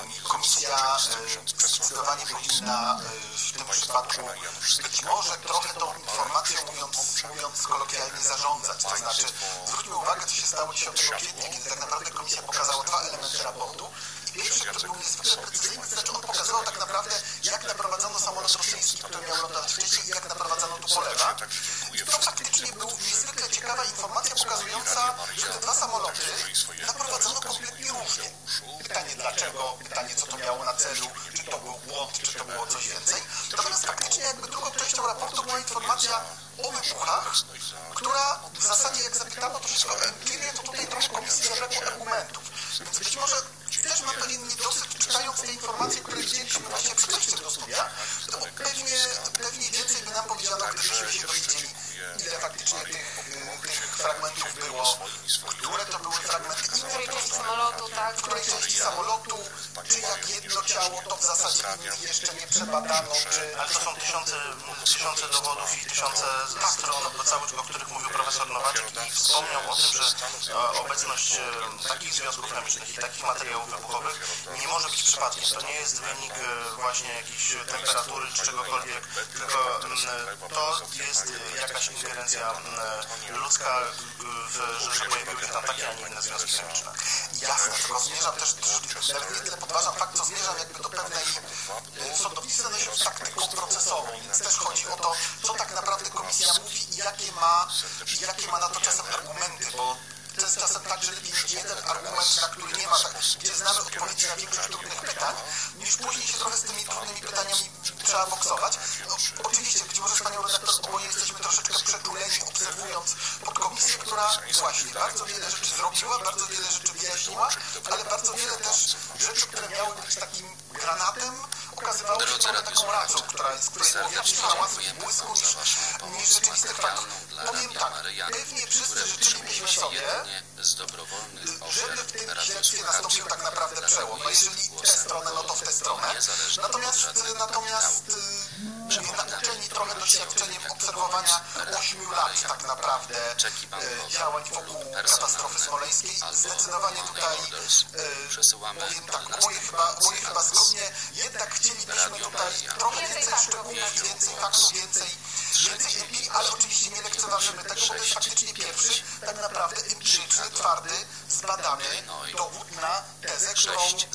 komisja zdecydowanie powinna w tym przypadku być może trochę tą informacją, mówiąc, mówiąc kolokwialnie, zarządzać. To znaczy, zwróćmy uwagę, co się stało dziesiątego kwietnia, kiedy tak naprawdę komisja pokazała dwa elementy raportu. Pierwszy, który był niezwykle precyzyjny, to znaczy on pokazywał tak naprawdę, jak naprowadzono samolot rosyjski, który miał lądować wcześniej i jak naprowadzono Tupolewa. I to faktycznie była niezwykle ciekawa informacja pokazująca, że te dwa samoloty naprowadzono kompletnie różnie. Pytanie dlaczego, pytanie co to miało na celu, czy to był błąd, czy to było coś więcej. Natomiast faktycznie jakby drugą częścią raportu była informacja o wybuchach, która w zasadzie jak zapytano troszeczkę o empirię, to tutaj trochę komisji zabrakło argumentów. Więc być może też mam pewien niedosyt, czytając te informacje, które widzieliśmy właśnie przed wejściem do studia, to pewnie, pewnie więcej by nam powiedziano, gdybyśmy się dowiedzieli, ile faktycznie tych, tych fragmentów było, które to były fragmenty, w której części samolotu, tak? W której części samolotu, czy jak jedno ciało, to w zasadzie nic jeszcze nie przebadano, czy... Ale to są tysiące, tysiące dowodów i tysiące stron, całych, o których mówił profesor Nowaczek i wspomniał o tym, że obecność takich związków chemicznych i takich materiałów wybuchowych nie może być przypadkiem. To nie jest wynik właśnie jakiejś temperatury czy czegokolwiek, tylko to jest jakaś ingerencja ludzka, w, że pojawiły się tam takie, a nie inne związki chemiczne. Jasne, tylko zmierzam też, nawet nie tyle podważam fakt, co zmierzam jakby do pewnej sądownictwa z taktyką procesową, więc też chodzi o to, co tak naprawdę komisja mówi i jakie ma, jakie ma na to czasem argumenty, bo to jest czasem tak, że lepiej mieć jeden argument, na który nie ma, tak, gdzie znamy odpowiedzi na większość trudnych pytań, niż później się trochę z tymi trudnymi pytaniami trzeba boksować. No, oczywiście, być może z panią redaktor oboje jesteśmy troszeczkę przeczuleni, obserwując podkomisję, która właśnie bardzo wiele rzeczy zrobiła, bardzo wiele rzeczy wyjaśniła, ale bardzo wiele też rzeczy, które miały być takim granatem, okazywało się trochę taką racją, która jest, która jest o więcej hałasu i błysku niż, niż rzeczywistych faktów. Powiem tak, pewnie wszyscy życzylibyśmy sobie, żeby w tym śledztwie nastąpił tak naprawdę przełom. No jeżeli w tę stronę, no to w tę stronę. Natomiast, natomiast nauczeni trochę doświadczeniem obserwowania ośmiu lat tak naprawdę działań wokół katastrofy smoleńskiej, zdecydowanie tutaj powiem tak, oboje chyba, oboje chyba zgodnie, jednak chcielibyśmy tutaj trochę więcej szczegółów, więcej faktów, więcej, więcej empirii, ale oczywiście nie lekceważymy tego, bo to jest faktycznie pierwszy, tak naprawdę empiryczny, twardy, zbadany dowód na tezę, którą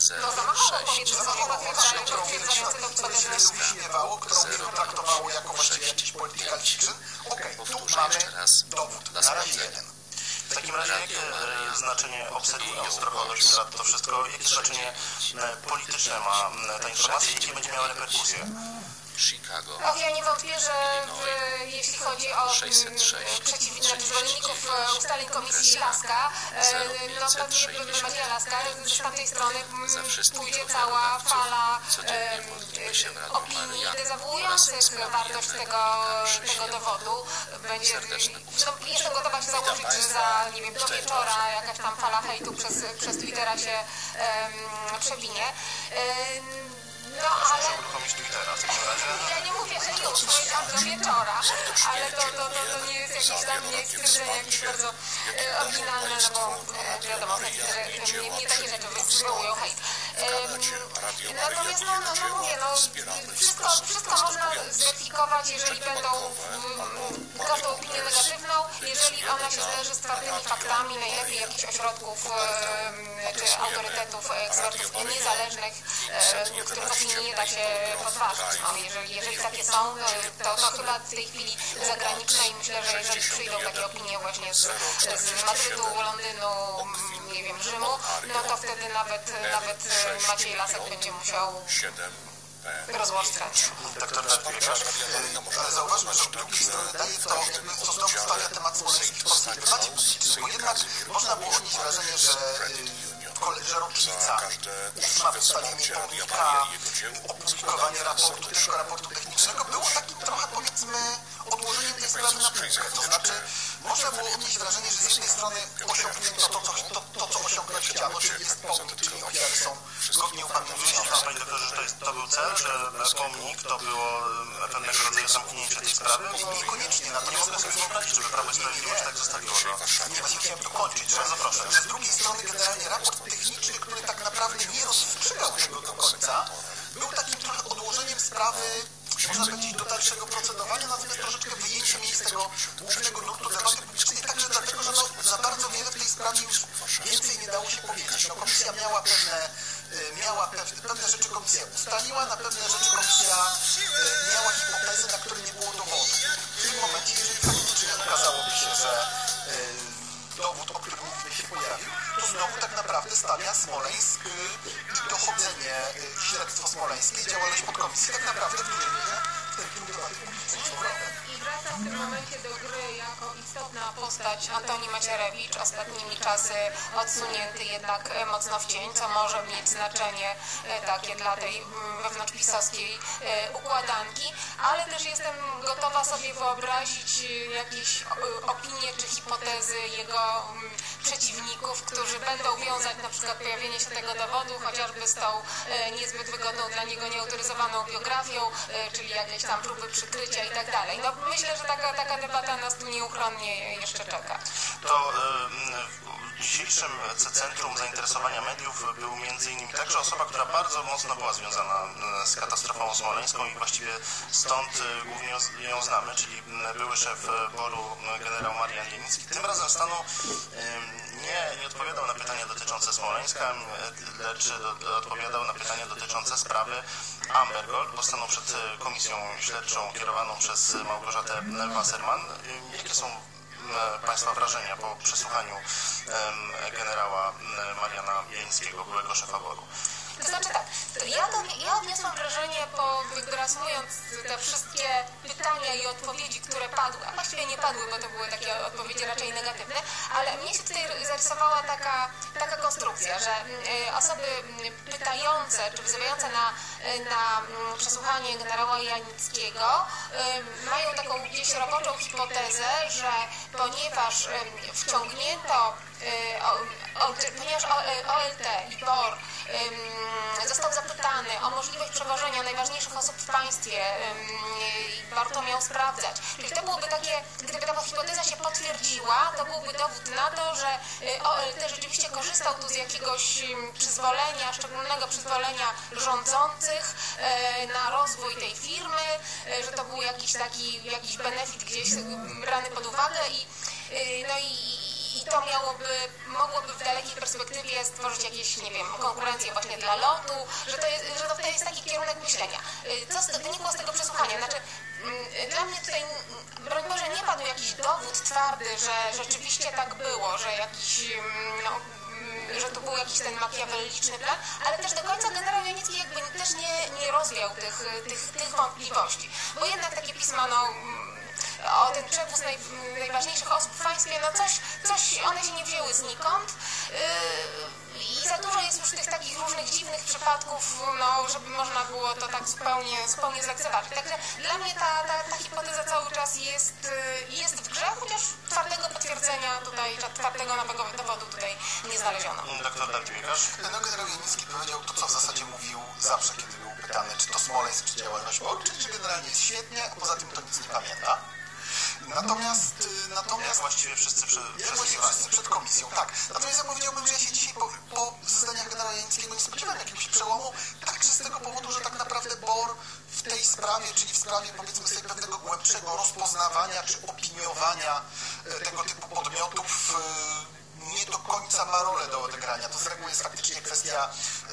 które się wielu wyśmiewało, którą wielu traktowało jako właściwie jakiś political fiction. Okej, tu mamy dowód, na razie jeden. W takim razie jakie znaczenie, obserwując trochę od ośmiu lat to wszystko, jakie znaczenie polityczne ma ta informacja i jakie będzie miała reperkusje? Chicago. No, ja nie wątpię, że w, jeśli chodzi o przeciw, znaczy zwolenników ustaleń komisji Laska, no pewnie Maria Laska, z tamtej strony pójdzie cała fala e, opinii dezawuujących wartość tego, tego dowodu. Będzie, no, jestem gotowa się założyć, że za, nie wiem, do wieczora jakaś tam fala hejtu przez, przez Twittera się um, przewinie. Um, No, ale... Ja nie mówię, że już, powiedziałam do wieczora, ale to, to, to, to nie jest jakieś dla mnie stwierdzenie jakieś bardzo e, oryginalne, no bo e, wiadomo, że, że mnie, mnie takie rzeczy wywołują hejt. E, natomiast, no, no, no mówię, no, wszystko, wszystko można zweryfikować, jeżeli będą um, każdą opinię negatywną, jeżeli ona się zderzy z twardymi faktami, najlepiej jakichś ośrodków e, czy autorytetów, ekspertów niezależnych, e, których opinii nie da się podważyć. No, jeżeli, jeżeli takie są, to, to chyba w tej chwili zagraniczne i myślę, że jeżeli przyjdą takie opinie właśnie z, z Madrytu, Londynu, nie wiem, Rzymu, no to wtedy nawet, nawet Maciej Lasek będzie musiał rozłączać. Doktor Radwiarz, ale zauważmy, że od drugiej strony daje to, to znowu stawia temat smoleński w polskiej debacie publicznej, bo jednak można było odnieść wrażenie, że że rocznica ósma wystawienie pomnika, opublikowanie raportu, tego raportu technicznego było takim trochę, powiedzmy, odłożeniem tej sprawy na półkę. To znaczy, można było odnieść wrażenie, że z jednej strony osiągnięto to, co, to, to, co osiągnąć chciano, czyli jest pomnik, czyli ofiary są godnie upamiętnione. Panie doktorze, że to, jest, to był cel, że pomnik to było pewnego rodzaju zamknięcie tej sprawy? Niekoniecznie, natomiast mogę sobie wyobrazić, żeby Prawo i Sprawiedliwość tak zostawiło. Nie właśnie chciałem dokończyć. Bardzo proszę. Że z drugiej strony generalnie raport techniczny, który tak naprawdę nie rozstrzygał tego do końca, był takim trochę odłożeniem sprawy, można powiedzieć, do dalszego procedowania, natomiast troszeczkę wyjęciem jej z tego głównego nurtu debaty publicznej, także dlatego, że no, za bardzo wiele w tej sprawie już więcej nie dało się powiedzieć. No, komisja miała pewne, miała pewne, pewne rzeczy komisja ustaliła, na pewne rzeczy komisja miała hipotezy, na które nie było dowodu. W tym momencie, jeżeli faktycznie okazałoby się, że dowód, o którym mówimy, się pojawił, to znowu tak naprawdę stawia Smoleńsk, dochodzenie, śledztwo smoleńskie, działalność podkomisji tak naprawdę w dużej mierze w tym debaty publicznej z powrotem. I wraca w tym momencie do gry jako istotna postać Antoni Macierewicz, ostatnimi czasy odsunięty jednak mocno w cień, co może mieć znaczenie takie dla tej wewnątrzpisowskiej układanki, ale też jestem gotowa sobie wyobrazić jakieś opinie czy hipotezy jego przeciwników, którzy będą wiązać na przykład pojawienie się tego dowodu chociażby z tą niezbyt wygodną dla niego nieautoryzowaną biografią, czyli jakieś tam próby przykrycia i tak dalej. No myślę, że taka, taka debata nas tu nieuchronnie jeszcze czeka. To w dzisiejszym centrum zainteresowania mediów był między innymi także osoba, która bardzo mocno była związana z katastrofą smoleńską i właściwie stąd głównie ją znamy, czyli były szef boru generał Marian Janicki. Tym razem stanął nie, nie odpowiadał na pytania dotyczące Smoleńska, lecz do, odpowiadał na pytania dotyczące sprawy Amber Gold, bo stanął przed komisją śledczą kierowaną przez Małgorzatę Wasserman. Jakie są Państwa wrażenia po przesłuchaniu generała Mariana Janickiego, byłego szefa boru? To znaczy tak, ja, to, ja odniosłam wrażenie, po wygrasując te wszystkie pytania i odpowiedzi, które padły, a właściwie nie padły, bo to były takie odpowiedzi raczej negatywne, ale mnie się tutaj zarysowała taka, taka konstrukcja, że osoby pytające czy wzywające na, na przesłuchanie generała Janickiego mają taką gdzieś roboczą hipotezę, że ponieważ wciągnięto, o, o, ponieważ O L T i B O R został zapytany o możliwość przewożenia najważniejszych osób w państwie i warto miał sprawdzać. Czyli to byłoby takie, gdyby ta hipoteza się potwierdziła, to byłby dowód na to, że O L T rzeczywiście korzystał tu z jakiegoś przyzwolenia, szczególnego przyzwolenia rządzących na rozwój tej firmy, że to był jakiś taki, jakiś benefit gdzieś brany pod uwagę i no i I to miałoby, mogłoby w dalekiej perspektywie stworzyć jakieś, nie wiem, konkurencję właśnie dla lotu, że to jest, że to jest taki kierunek myślenia. Co z, wynikło z tego przesłuchania? Znaczy, dla mnie tutaj, broń Boże, nie padł jakiś dowód twardy, że rzeczywiście tak było, że jakiś, no, że to był jakiś ten makiawelliczny plan, ale też do końca generał Janicki jakby też nie, nie rozwiał tych, tych, tych wątpliwości. Bo jednak takie pisma, no, o ten przewóz naj, najważniejszych osób w państwie, no coś, coś one się nie wzięły znikąd yy, i za dużo jest już tych takich różnych dziwnych przypadków, no, żeby można było to tak zupełnie, zupełnie zlekceważyć. Także dla mnie ta, ta, ta hipoteza cały czas jest, jest w grze, chociaż twardego potwierdzenia tutaj, twardego nowego dowodu tutaj nie znaleziono. Doktor Radwiarz? No, generał Janicki powiedział to, co w zasadzie mówił zawsze, kiedy był pytany, czy to Smoleńsk, czy działalność B O R, czyli że generalnie jest świetnie, a poza tym to nic nie pamięta. Natomiast, natomiast... Jak właściwie wszyscy przed, jak właściwie wszyscy przed komisją, tak. Natomiast ja powiedziałbym, że ja się dzisiaj po, po zeznaniach generała Janickiego nie spodziewałem jakiegoś przełomu, także z tego powodu, że tak naprawdę B O R w tej sprawie, czyli w sprawie, powiedzmy sobie, pewnego głębszego rozpoznawania czy opiniowania tego typu podmiotów nie do końca ma rolę do odegrania. To z reguły jest faktycznie kwestia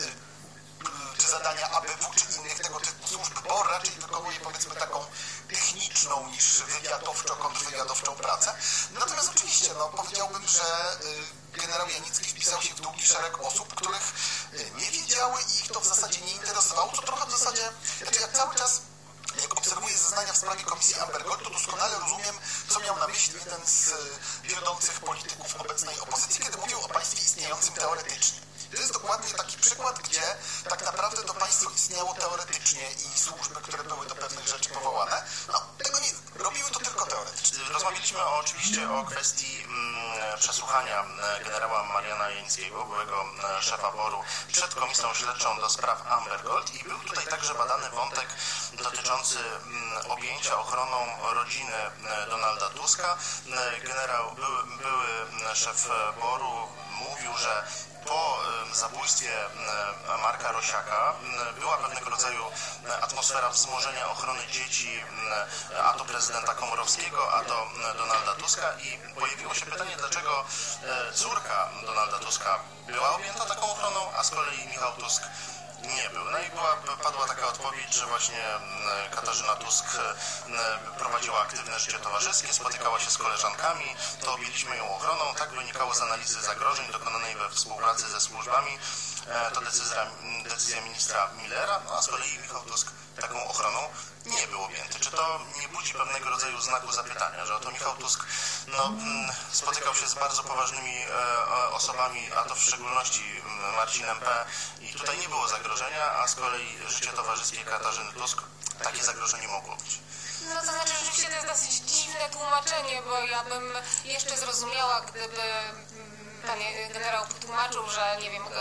czy zadania A B W, czy innych tego typu służb. B O R raczej wykonuje, powiedzmy, taką techniczną niż wywiadowczo, kontrwywiadowczą pracę. Natomiast oczywiście, no, powiedziałbym, że generał Janicki wpisał się w długi szereg osób, których nie wiedziały i ich to w zasadzie nie interesowało, co trochę w zasadzie zasadzie, znaczy ja cały czas, jak obserwuję zeznania w sprawie komisji Amber Gold, to doskonale rozumiem, co miał na myśli jeden z wiodących polityków obecnej opozycji, kiedy mówił o państwie istniejącym teoretycznie. To jest dokładnie taki przykład, gdzie tak naprawdę to państwo istniało teoretycznie i służby, które były do pewnych rzeczy powołane, no tego nie robiły to tylko teoretycznie. Rozmawialiśmy o, oczywiście o kwestii mm, przesłuchania generała Mariana Janickiego, byłego szefa boru, przed komisją śledczą do spraw Amber Gold i był tutaj także badany wątek dotyczący mm, objęcia ochroną rodziny Donalda Tuska. Generał, były, były szef boru mówił, że po zabójstwie Marka Rosiaka była pewnego rodzaju atmosfera wzmożenia ochrony dzieci, a to prezydenta Komorowskiego, a to Donalda Tuska i pojawiło się pytanie, dlaczego córka Donalda Tuska była objęta taką ochroną, a z kolei Michał Tusk nie był. No i była, padła taka odpowiedź, że właśnie Katarzyna Tusk prowadziła aktywne życie towarzyskie, spotykała się z koleżankami, to objęliśmy ją ochroną. Tak wynikało z analizy zagrożeń dokonanej we współpracy ze służbami. To decyzja, decyzja ministra Millera, no a z kolei Michał Tusk taką ochroną nie był objęty. Czy to nie budzi pewnego rodzaju znaku zapytania, że oto Michał Tusk no, spotykał się z bardzo poważnymi osobami, a to w szczególności Marcinem P. i tutaj nie było zagrożenia, a z kolei życie towarzyskie Katarzyny Tusk takie zagrożenie mogło być. No to znaczy rzeczywiście to jest dosyć dziwne tłumaczenie, bo ja bym jeszcze zrozumiała, gdyby pan generał tłumaczył, że nie wiem,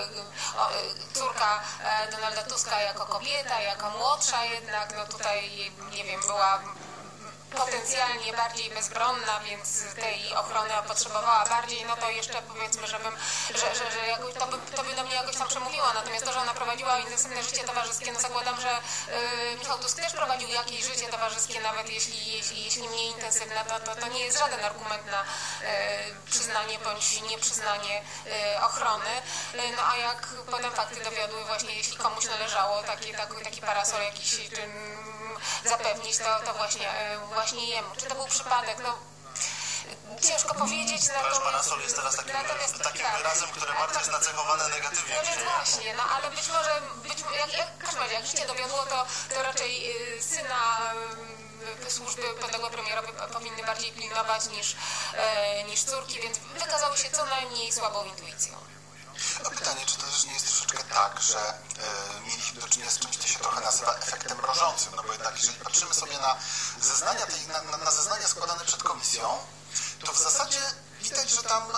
córka Donalda Tuska jako kobieta, jako młodsza jednak, no tutaj nie wiem, była potencjalnie bardziej bezbronna, więc tej ochrony potrzebowała bardziej, no to jeszcze powiedzmy, żebym, że, że, że jakoś, to, by, to by do mnie jakoś tam przemówiło. Natomiast to, że ona prowadziła intensywne życie towarzyskie, no zakładam, że y, Michał Tusk też prowadził jakieś życie towarzyskie, nawet jeśli, jeśli, jeśli mniej intensywne, to, to, to nie jest żaden argument na y, przyznanie bądź nieprzyznanie y, ochrony. Y, no a jak potem fakty dowiodły właśnie, jeśli komuś należało taki, taki, taki parasol jakiś czy, zapewnić, to, to właśnie, właśnie jemu. Czy to był przypadek? No, ciężko powiedzieć. Natomiast parasol jest teraz takim, takim tak, wyrazem, który bardzo jest nacechowane negatywnie. No więc właśnie, no ale być może, być, jak, jak, w każdym razie, jak życie dowiodło, to, to raczej y, syna y, służby podległe premierowi powinny bardziej pilnować niż, y, niż córki, więc wykazały się co najmniej słabą intuicją. No pytanie, czy to też nie jest troszeczkę tak, że y, mieliśmy do czynienia z czymś, co się trochę nazywa efektem mrożącym, no bo jednak jeżeli patrzymy sobie na zeznania, tej, na, na, na zeznania składane przed komisją, to w zasadzie widać, że tam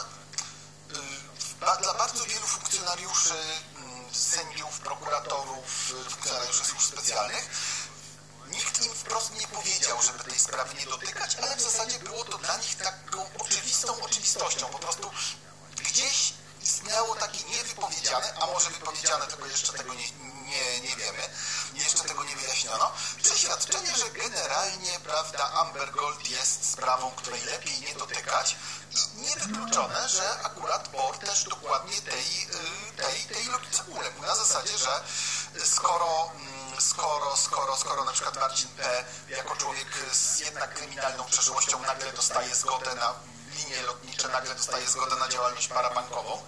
y, ba, dla bardzo wielu funkcjonariuszy, y, sędziów, prokuratorów, y, funkcjonariuszy służb specjalnych, nikt im wprost nie powiedział, żeby tej sprawy nie dotykać, ale w zasadzie było to dla nich taką oczywistą oczywistością, po prostu gdzieś istniało takie niewypowiedziane, a może wypowiedziane, tylko jeszcze tego nie, nie, nie wiemy, jeszcze tego nie wyjaśniono, przeświadczenie, że generalnie, prawda, Amber Gold jest sprawą, której lepiej nie dotykać i niewykluczone, że akurat B O R też dokładnie tej, tej, tej logice uległ. Na zasadzie, że skoro, skoro, skoro, skoro na przykład Marcin P. jako człowiek z jednak kryminalną przeszłością nagle dostaje zgodę na linie lotnicze, nagle dostaje zgodę na działalność parabankową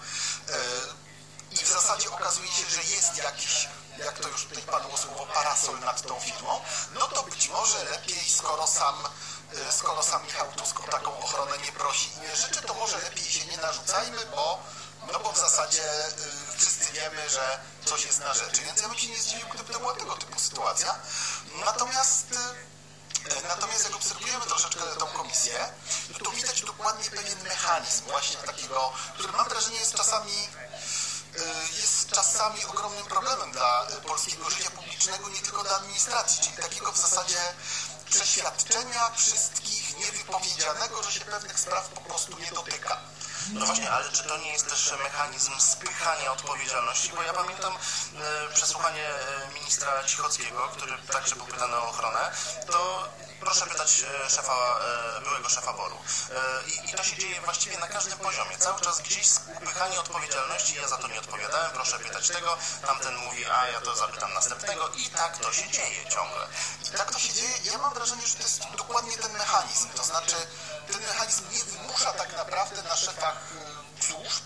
yy, i w zasadzie okazuje się, że jest jakiś, jak to już tutaj padło słowo, parasol nad tą firmą, no to być może lepiej, skoro sam, yy, skoro sam Michał Tusk o taką ochronę nie prosi i nie życzy, to może lepiej się nie narzucajmy, bo, no bo w zasadzie yy, wszyscy wiemy, że coś jest na rzeczy, więc ja bym się nie zdziwił, gdyby to była tego typu sytuacja. Natomiast yy, Natomiast jak obserwujemy troszeczkę tą komisję, to widać dokładnie pewien mechanizm właśnie takiego, który mam wrażenie jest czasami, jest czasami ogromnym problemem dla polskiego życia publicznego, nie tylko dla administracji, czyli takiego w zasadzie przeświadczenia wszystkich niewypowiedzianego, że się pewnych spraw po prostu nie dotyka. No właśnie, ale czy to nie jest też mechanizm spychania odpowiedzialności? Bo ja pamiętam e, przesłuchanie ministra Cichockiego, który także był pytany o ochronę, to proszę pytać szefa, e, byłego szefa boru. E, i, I to się dzieje właściwie na każdym poziomie. Cały czas gdzieś upychanie odpowiedzialności, ja za to nie odpowiadałem, proszę pytać tego, tamten mówi, a ja to zapytam następnego i tak to się dzieje ciągle. I tak to się dzieje i ja mam wrażenie, że to jest dokładnie ten mechanizm, to znaczy ten mechanizm nie wymusza tak naprawdę na szefach służb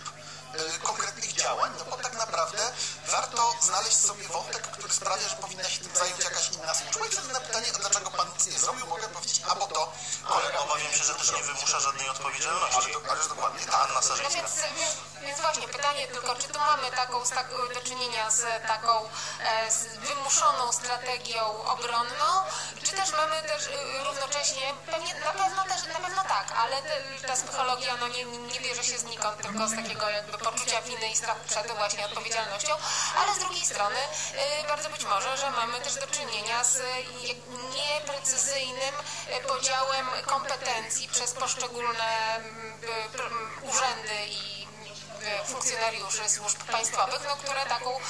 konkretnych działań, no bo tak naprawdę warto znaleźć sobie wątek, który sprawia, że powinna się tym zająć jakaś inna służba. I wtedy na pytanie, dlaczego pan nic nie zrobił, mogę powiedzieć, a bo to... Ale obawiam się, że też nie wymusza żadnej odpowiedzialności. Ale to ależ dokładnie tak. Anna Sarzyńska. Więc, więc właśnie pytanie tylko, czy tu mamy taką, z tak, do czynienia z taką e, z wymuszoną strategią obronną, czy też mamy też e, równocześnie, pewnie, na pewno też, na pewno tak, ale te, ta psychologia no, nie, nie bierze się znikąd, tylko z takiego jakby poczucia winy i strachu przed właśnie odpowiedzialnością, ale z drugiej strony e, bardzo być może, że mamy też do czynienia z nieprecyzyjnym podziałem kompetencji przez poszczególne urzędy i funkcjonariuszy służb państwowych, no, które taką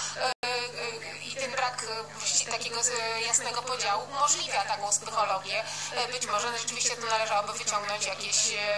i ten brak takiego jasnego podziału umożliwia taką psychologię. Być może rzeczywiście tu należałoby wyciągnąć jakieś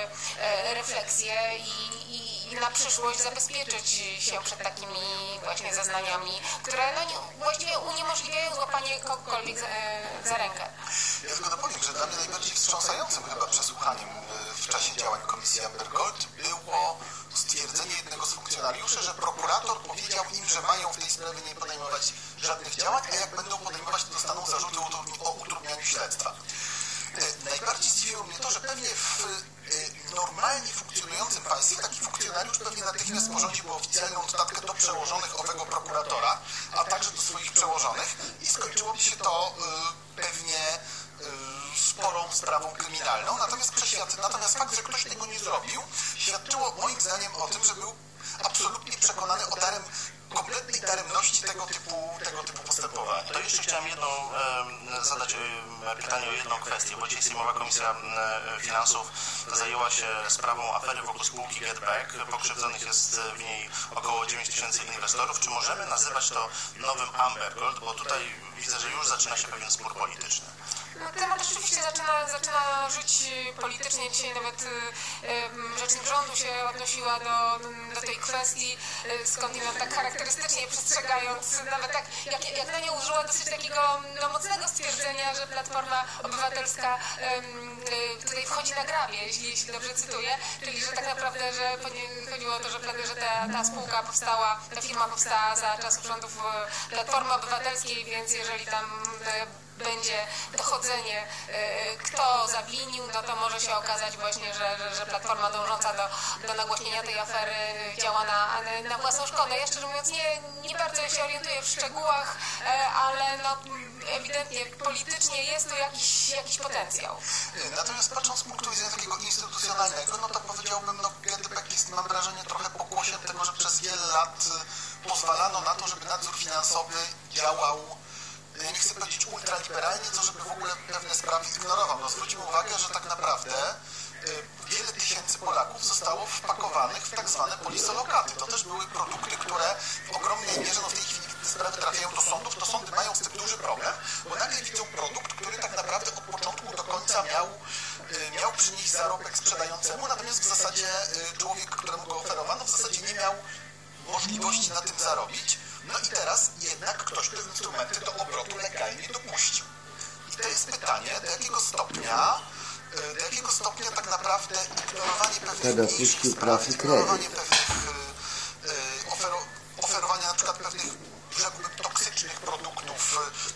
refleksje i, i na przyszłość zabezpieczyć się przed takimi właśnie zeznaniami, które no, właściwie uniemożliwiają złapanie kogokolwiek za, za rękę. Ja tylko dopowiem, że dla mnie najbardziej wstrząsającym chyba przesłuchaniem w czasie działań Komisji Amber Gold było stwierdzenie jednego z funkcjonariuszy, że prokurator powiedział im, że mają w tej sprawie nie podejmować żadnych działań, a jak będą podejmować, to dostaną zarzuty o utrudnianiu śledztwa. Najbardziej zdziwiło mnie to, że pewnie w normalnie funkcjonującym państwie taki funkcjonariusz pewnie natychmiast sporządził oficjalną notatkę do przełożonych owego prokuratora, a także do swoich przełożonych i skończyłoby się to pewnie sporą sprawą kryminalną, natomiast, natomiast fakt, że ktoś tego nie zrobił, świadczyło moim zdaniem o tym, że był absolutnie przekonany o darem, kompletnej daremności tego typu, tego typu postępowania. To jeszcze chciałem jedną, e, zadać e, pytanie o jedną kwestię, bo dzisiaj Sejmowa Komisja e, Finansów zajęła się sprawą afery wokół spółki GetBack. Pokrzywdzonych jest w niej około dziewięć tysięcy inwestorów. Czy możemy nazywać to nowym Amber Gold? Bo tutaj widzę, że już zaczyna się pewien spór polityczny. No, temat rzeczywiście zaczyna, zaczyna żyć politycznie. Dzisiaj nawet y, y, rzecznik rządu się odnosiła do, do tej kwestii, y, skądinąd tak charakterystycznie przestrzegając, nawet tak, jak, jak na nie użyła dosyć takiego no, mocnego stwierdzenia, że Platforma Obywatelska y, y, tutaj wchodzi na grabie, jeśli, jeśli dobrze cytuję, czyli że tak naprawdę, że chodziło o to, że, że ta, ta spółka powstała, ta firma powstała za czasów rządów Platformy Obywatelskiej, więc jeżeli tam y, będzie dochodzenie, kto zawinił, no to może się okazać właśnie, że, że, że Platforma dążąca do, do nagłośnienia tej afery działa na, na własną szkodę. Ja szczerze mówiąc nie, nie bardzo się orientuję w szczegółach, ale no, ewidentnie politycznie jest tu jakiś, jakiś potencjał. Natomiast patrząc z punktu widzenia takiego instytucjonalnego, no to powiedziałbym, no GetBack jest, mam wrażenie, trochę pokłosiem tego, że przez wiele lat pozwalano na to, żeby nadzór finansowy działał, nie chcę powiedzieć ultraliberalnie, co żeby w ogóle pewne sprawy ignorował. No zwróćmy uwagę, że tak naprawdę wiele tysięcy Polaków zostało wpakowanych w tak zwane polisolokaty. To też były produkty, które w ogromnej mierze, no w tej chwili te sprawy trafiają do sądów, to sądy mają z tym duży problem, bo nagle widzą produkt, który tak naprawdę od początku do końca miał, miał przynieść zarobek sprzedającemu, natomiast w zasadzie człowiek, któremu go oferowano, w zasadzie nie miał możliwości na tym zarobić. No i teraz jednak ktoś te instrumenty do obrotu legalnie dopuścił. I to jest pytanie, do jakiego stopnia, do jakiego stopnia tak naprawdę ignorowanie pewnych mniejszych spraw, ignorowanie pewnych ofero, oferowanie na przykład pewnych, rzekłbym, toksycznych produktów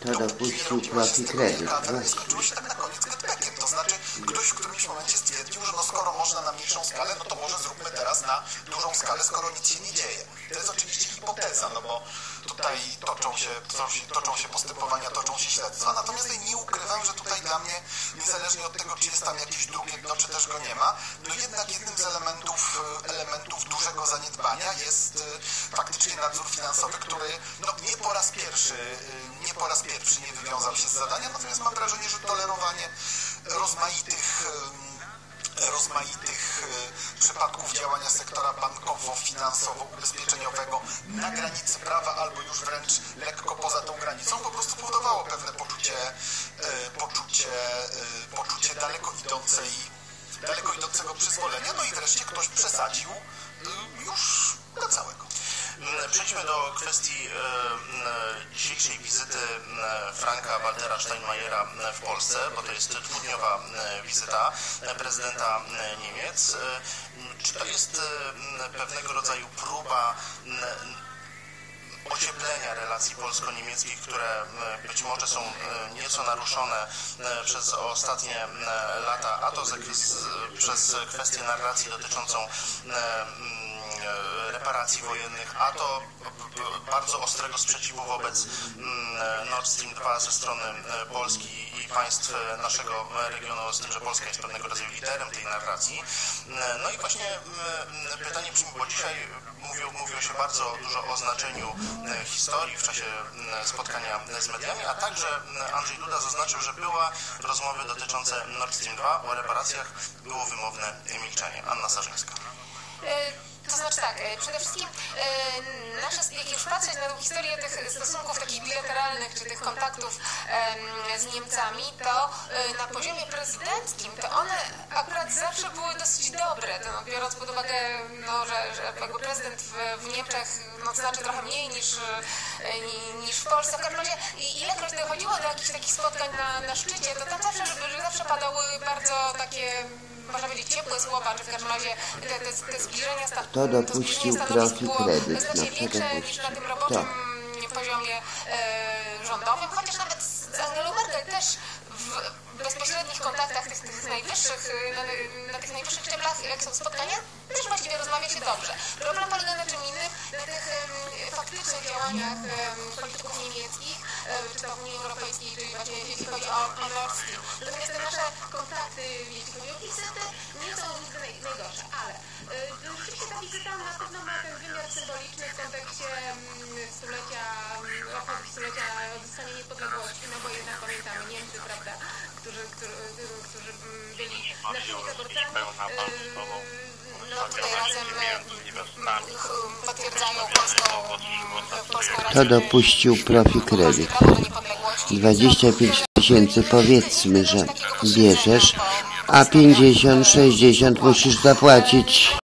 skończyło się tak na koniec GetBackiem. To znaczy ktoś w którymś momencie stwierdził, że no skoro można na mniejszą skalę, no to może zróbmy teraz na dużą skalę, skoro nic się nie dzieje. To jest oczywiście hipoteza, no bo tutaj toczą się, toczą się postępowania, toczą się śledztwa, natomiast nie ukrywam, że tutaj dla mnie, niezależnie od tego, czy jest tam jakieś drugie dno, czy też go nie ma, no jednak jednym z elementów, elementów dużego zaniedbania jest faktycznie nadzór finansowy, który no, nie po raz pierwszy, nie po raz pierwszy nie wywiązał się z zadania, natomiast mam wrażenie, że tolerowanie rozmaitych rozmaitych przypadków działania sektora bankowo-finansowo-ubezpieczeniowego na granicy prawa albo już wręcz lekko poza tą granicą po prostu powodowało pewne poczucie, poczucie, poczucie daleko idącej, daleko idącego przyzwolenia, no i wreszcie ktoś przesadził już do całego. Przejdźmy do kwestii dzisiejszej wizyty Franka Waltera Steinmeiera w Polsce, bo to jest dwudniowa wizyta prezydenta Niemiec. Czy to jest pewnego rodzaju próba ocieplenia relacji polsko-niemieckich, które być może są nieco naruszone przez ostatnie lata, a to przez kwestię narracji dotyczącą reparacji wojennych, a to bardzo ostrego sprzeciwu wobec Nord Stream dwa ze strony Polski i państw naszego regionu, z tym, że Polska jest pewnego rodzaju liderem tej narracji. No i właśnie pytanie brzmi, bo dzisiaj mówiło, mówiło się bardzo dużo o znaczeniu historii w czasie spotkania z mediami, a także Andrzej Duda zaznaczył, że była rozmowy dotyczące Nord Stream dwa, o reparacjach było wymowne milczenie. Anna Sarzyńska. To znaczy tak, przede wszystkim e, nasze, jak już patrzeć na tą historię tych stosunków takich bilateralnych, czy tych kontaktów e, z Niemcami, to e, na poziomie prezydenckim, to one akurat zawsze były dosyć dobre, to, no, biorąc pod uwagę, no, że, że jakby prezydent w, w Niemczech no, to znaczy trochę mniej niż, e, niż w Polsce. W każdym razie, ilekroć dochodziło do jakichś takich spotkań na, na szczycie, to tam zawsze, że zawsze padały bardzo takie, można powiedzieć, ciepłe słowa, czy w każdym razie te, te, te zbliżenia stanowisk. Kto dopuścił profi kredyt? Znacznie większe niż na tym roboczym poziomie e, rządowym, chociaż nawet z Angelą Merkel też w bezpośrednich kontaktach tych, tych najwyższych, na, na tych najwyższych szczeblach, jak są spotkania, też właściwie rozmawia się dobrze. Problem polega na czym innym, na tych um, faktycznych działaniach um, polityków niemieckich, um, czy to w Unii Europejskiej, czy właśnie jeśli chodzi o, o Nord Stream. Natomiast te nasze kontakty, jeśli chodzi o wizyty, nie są nigdy naj, najgorsze, ale y, rzeczywiście ta wizyta na pewno ma ten wymiar symboliczny w kontekście um, stulecia, um, stulecia odzyskania niepodległości, no bo jednak pamiętamy Niemcy, prawda, którzy, którzy, którzy byli naszymi zaborcami, no tutaj razem potwierdzają polską, polską rację. Kto dopuścił profi kredyt? dwadzieścia pięć tysięcy, powiedzmy, że bierzesz, a pięćdziesiąt, sześćdziesiąt musisz zapłacić.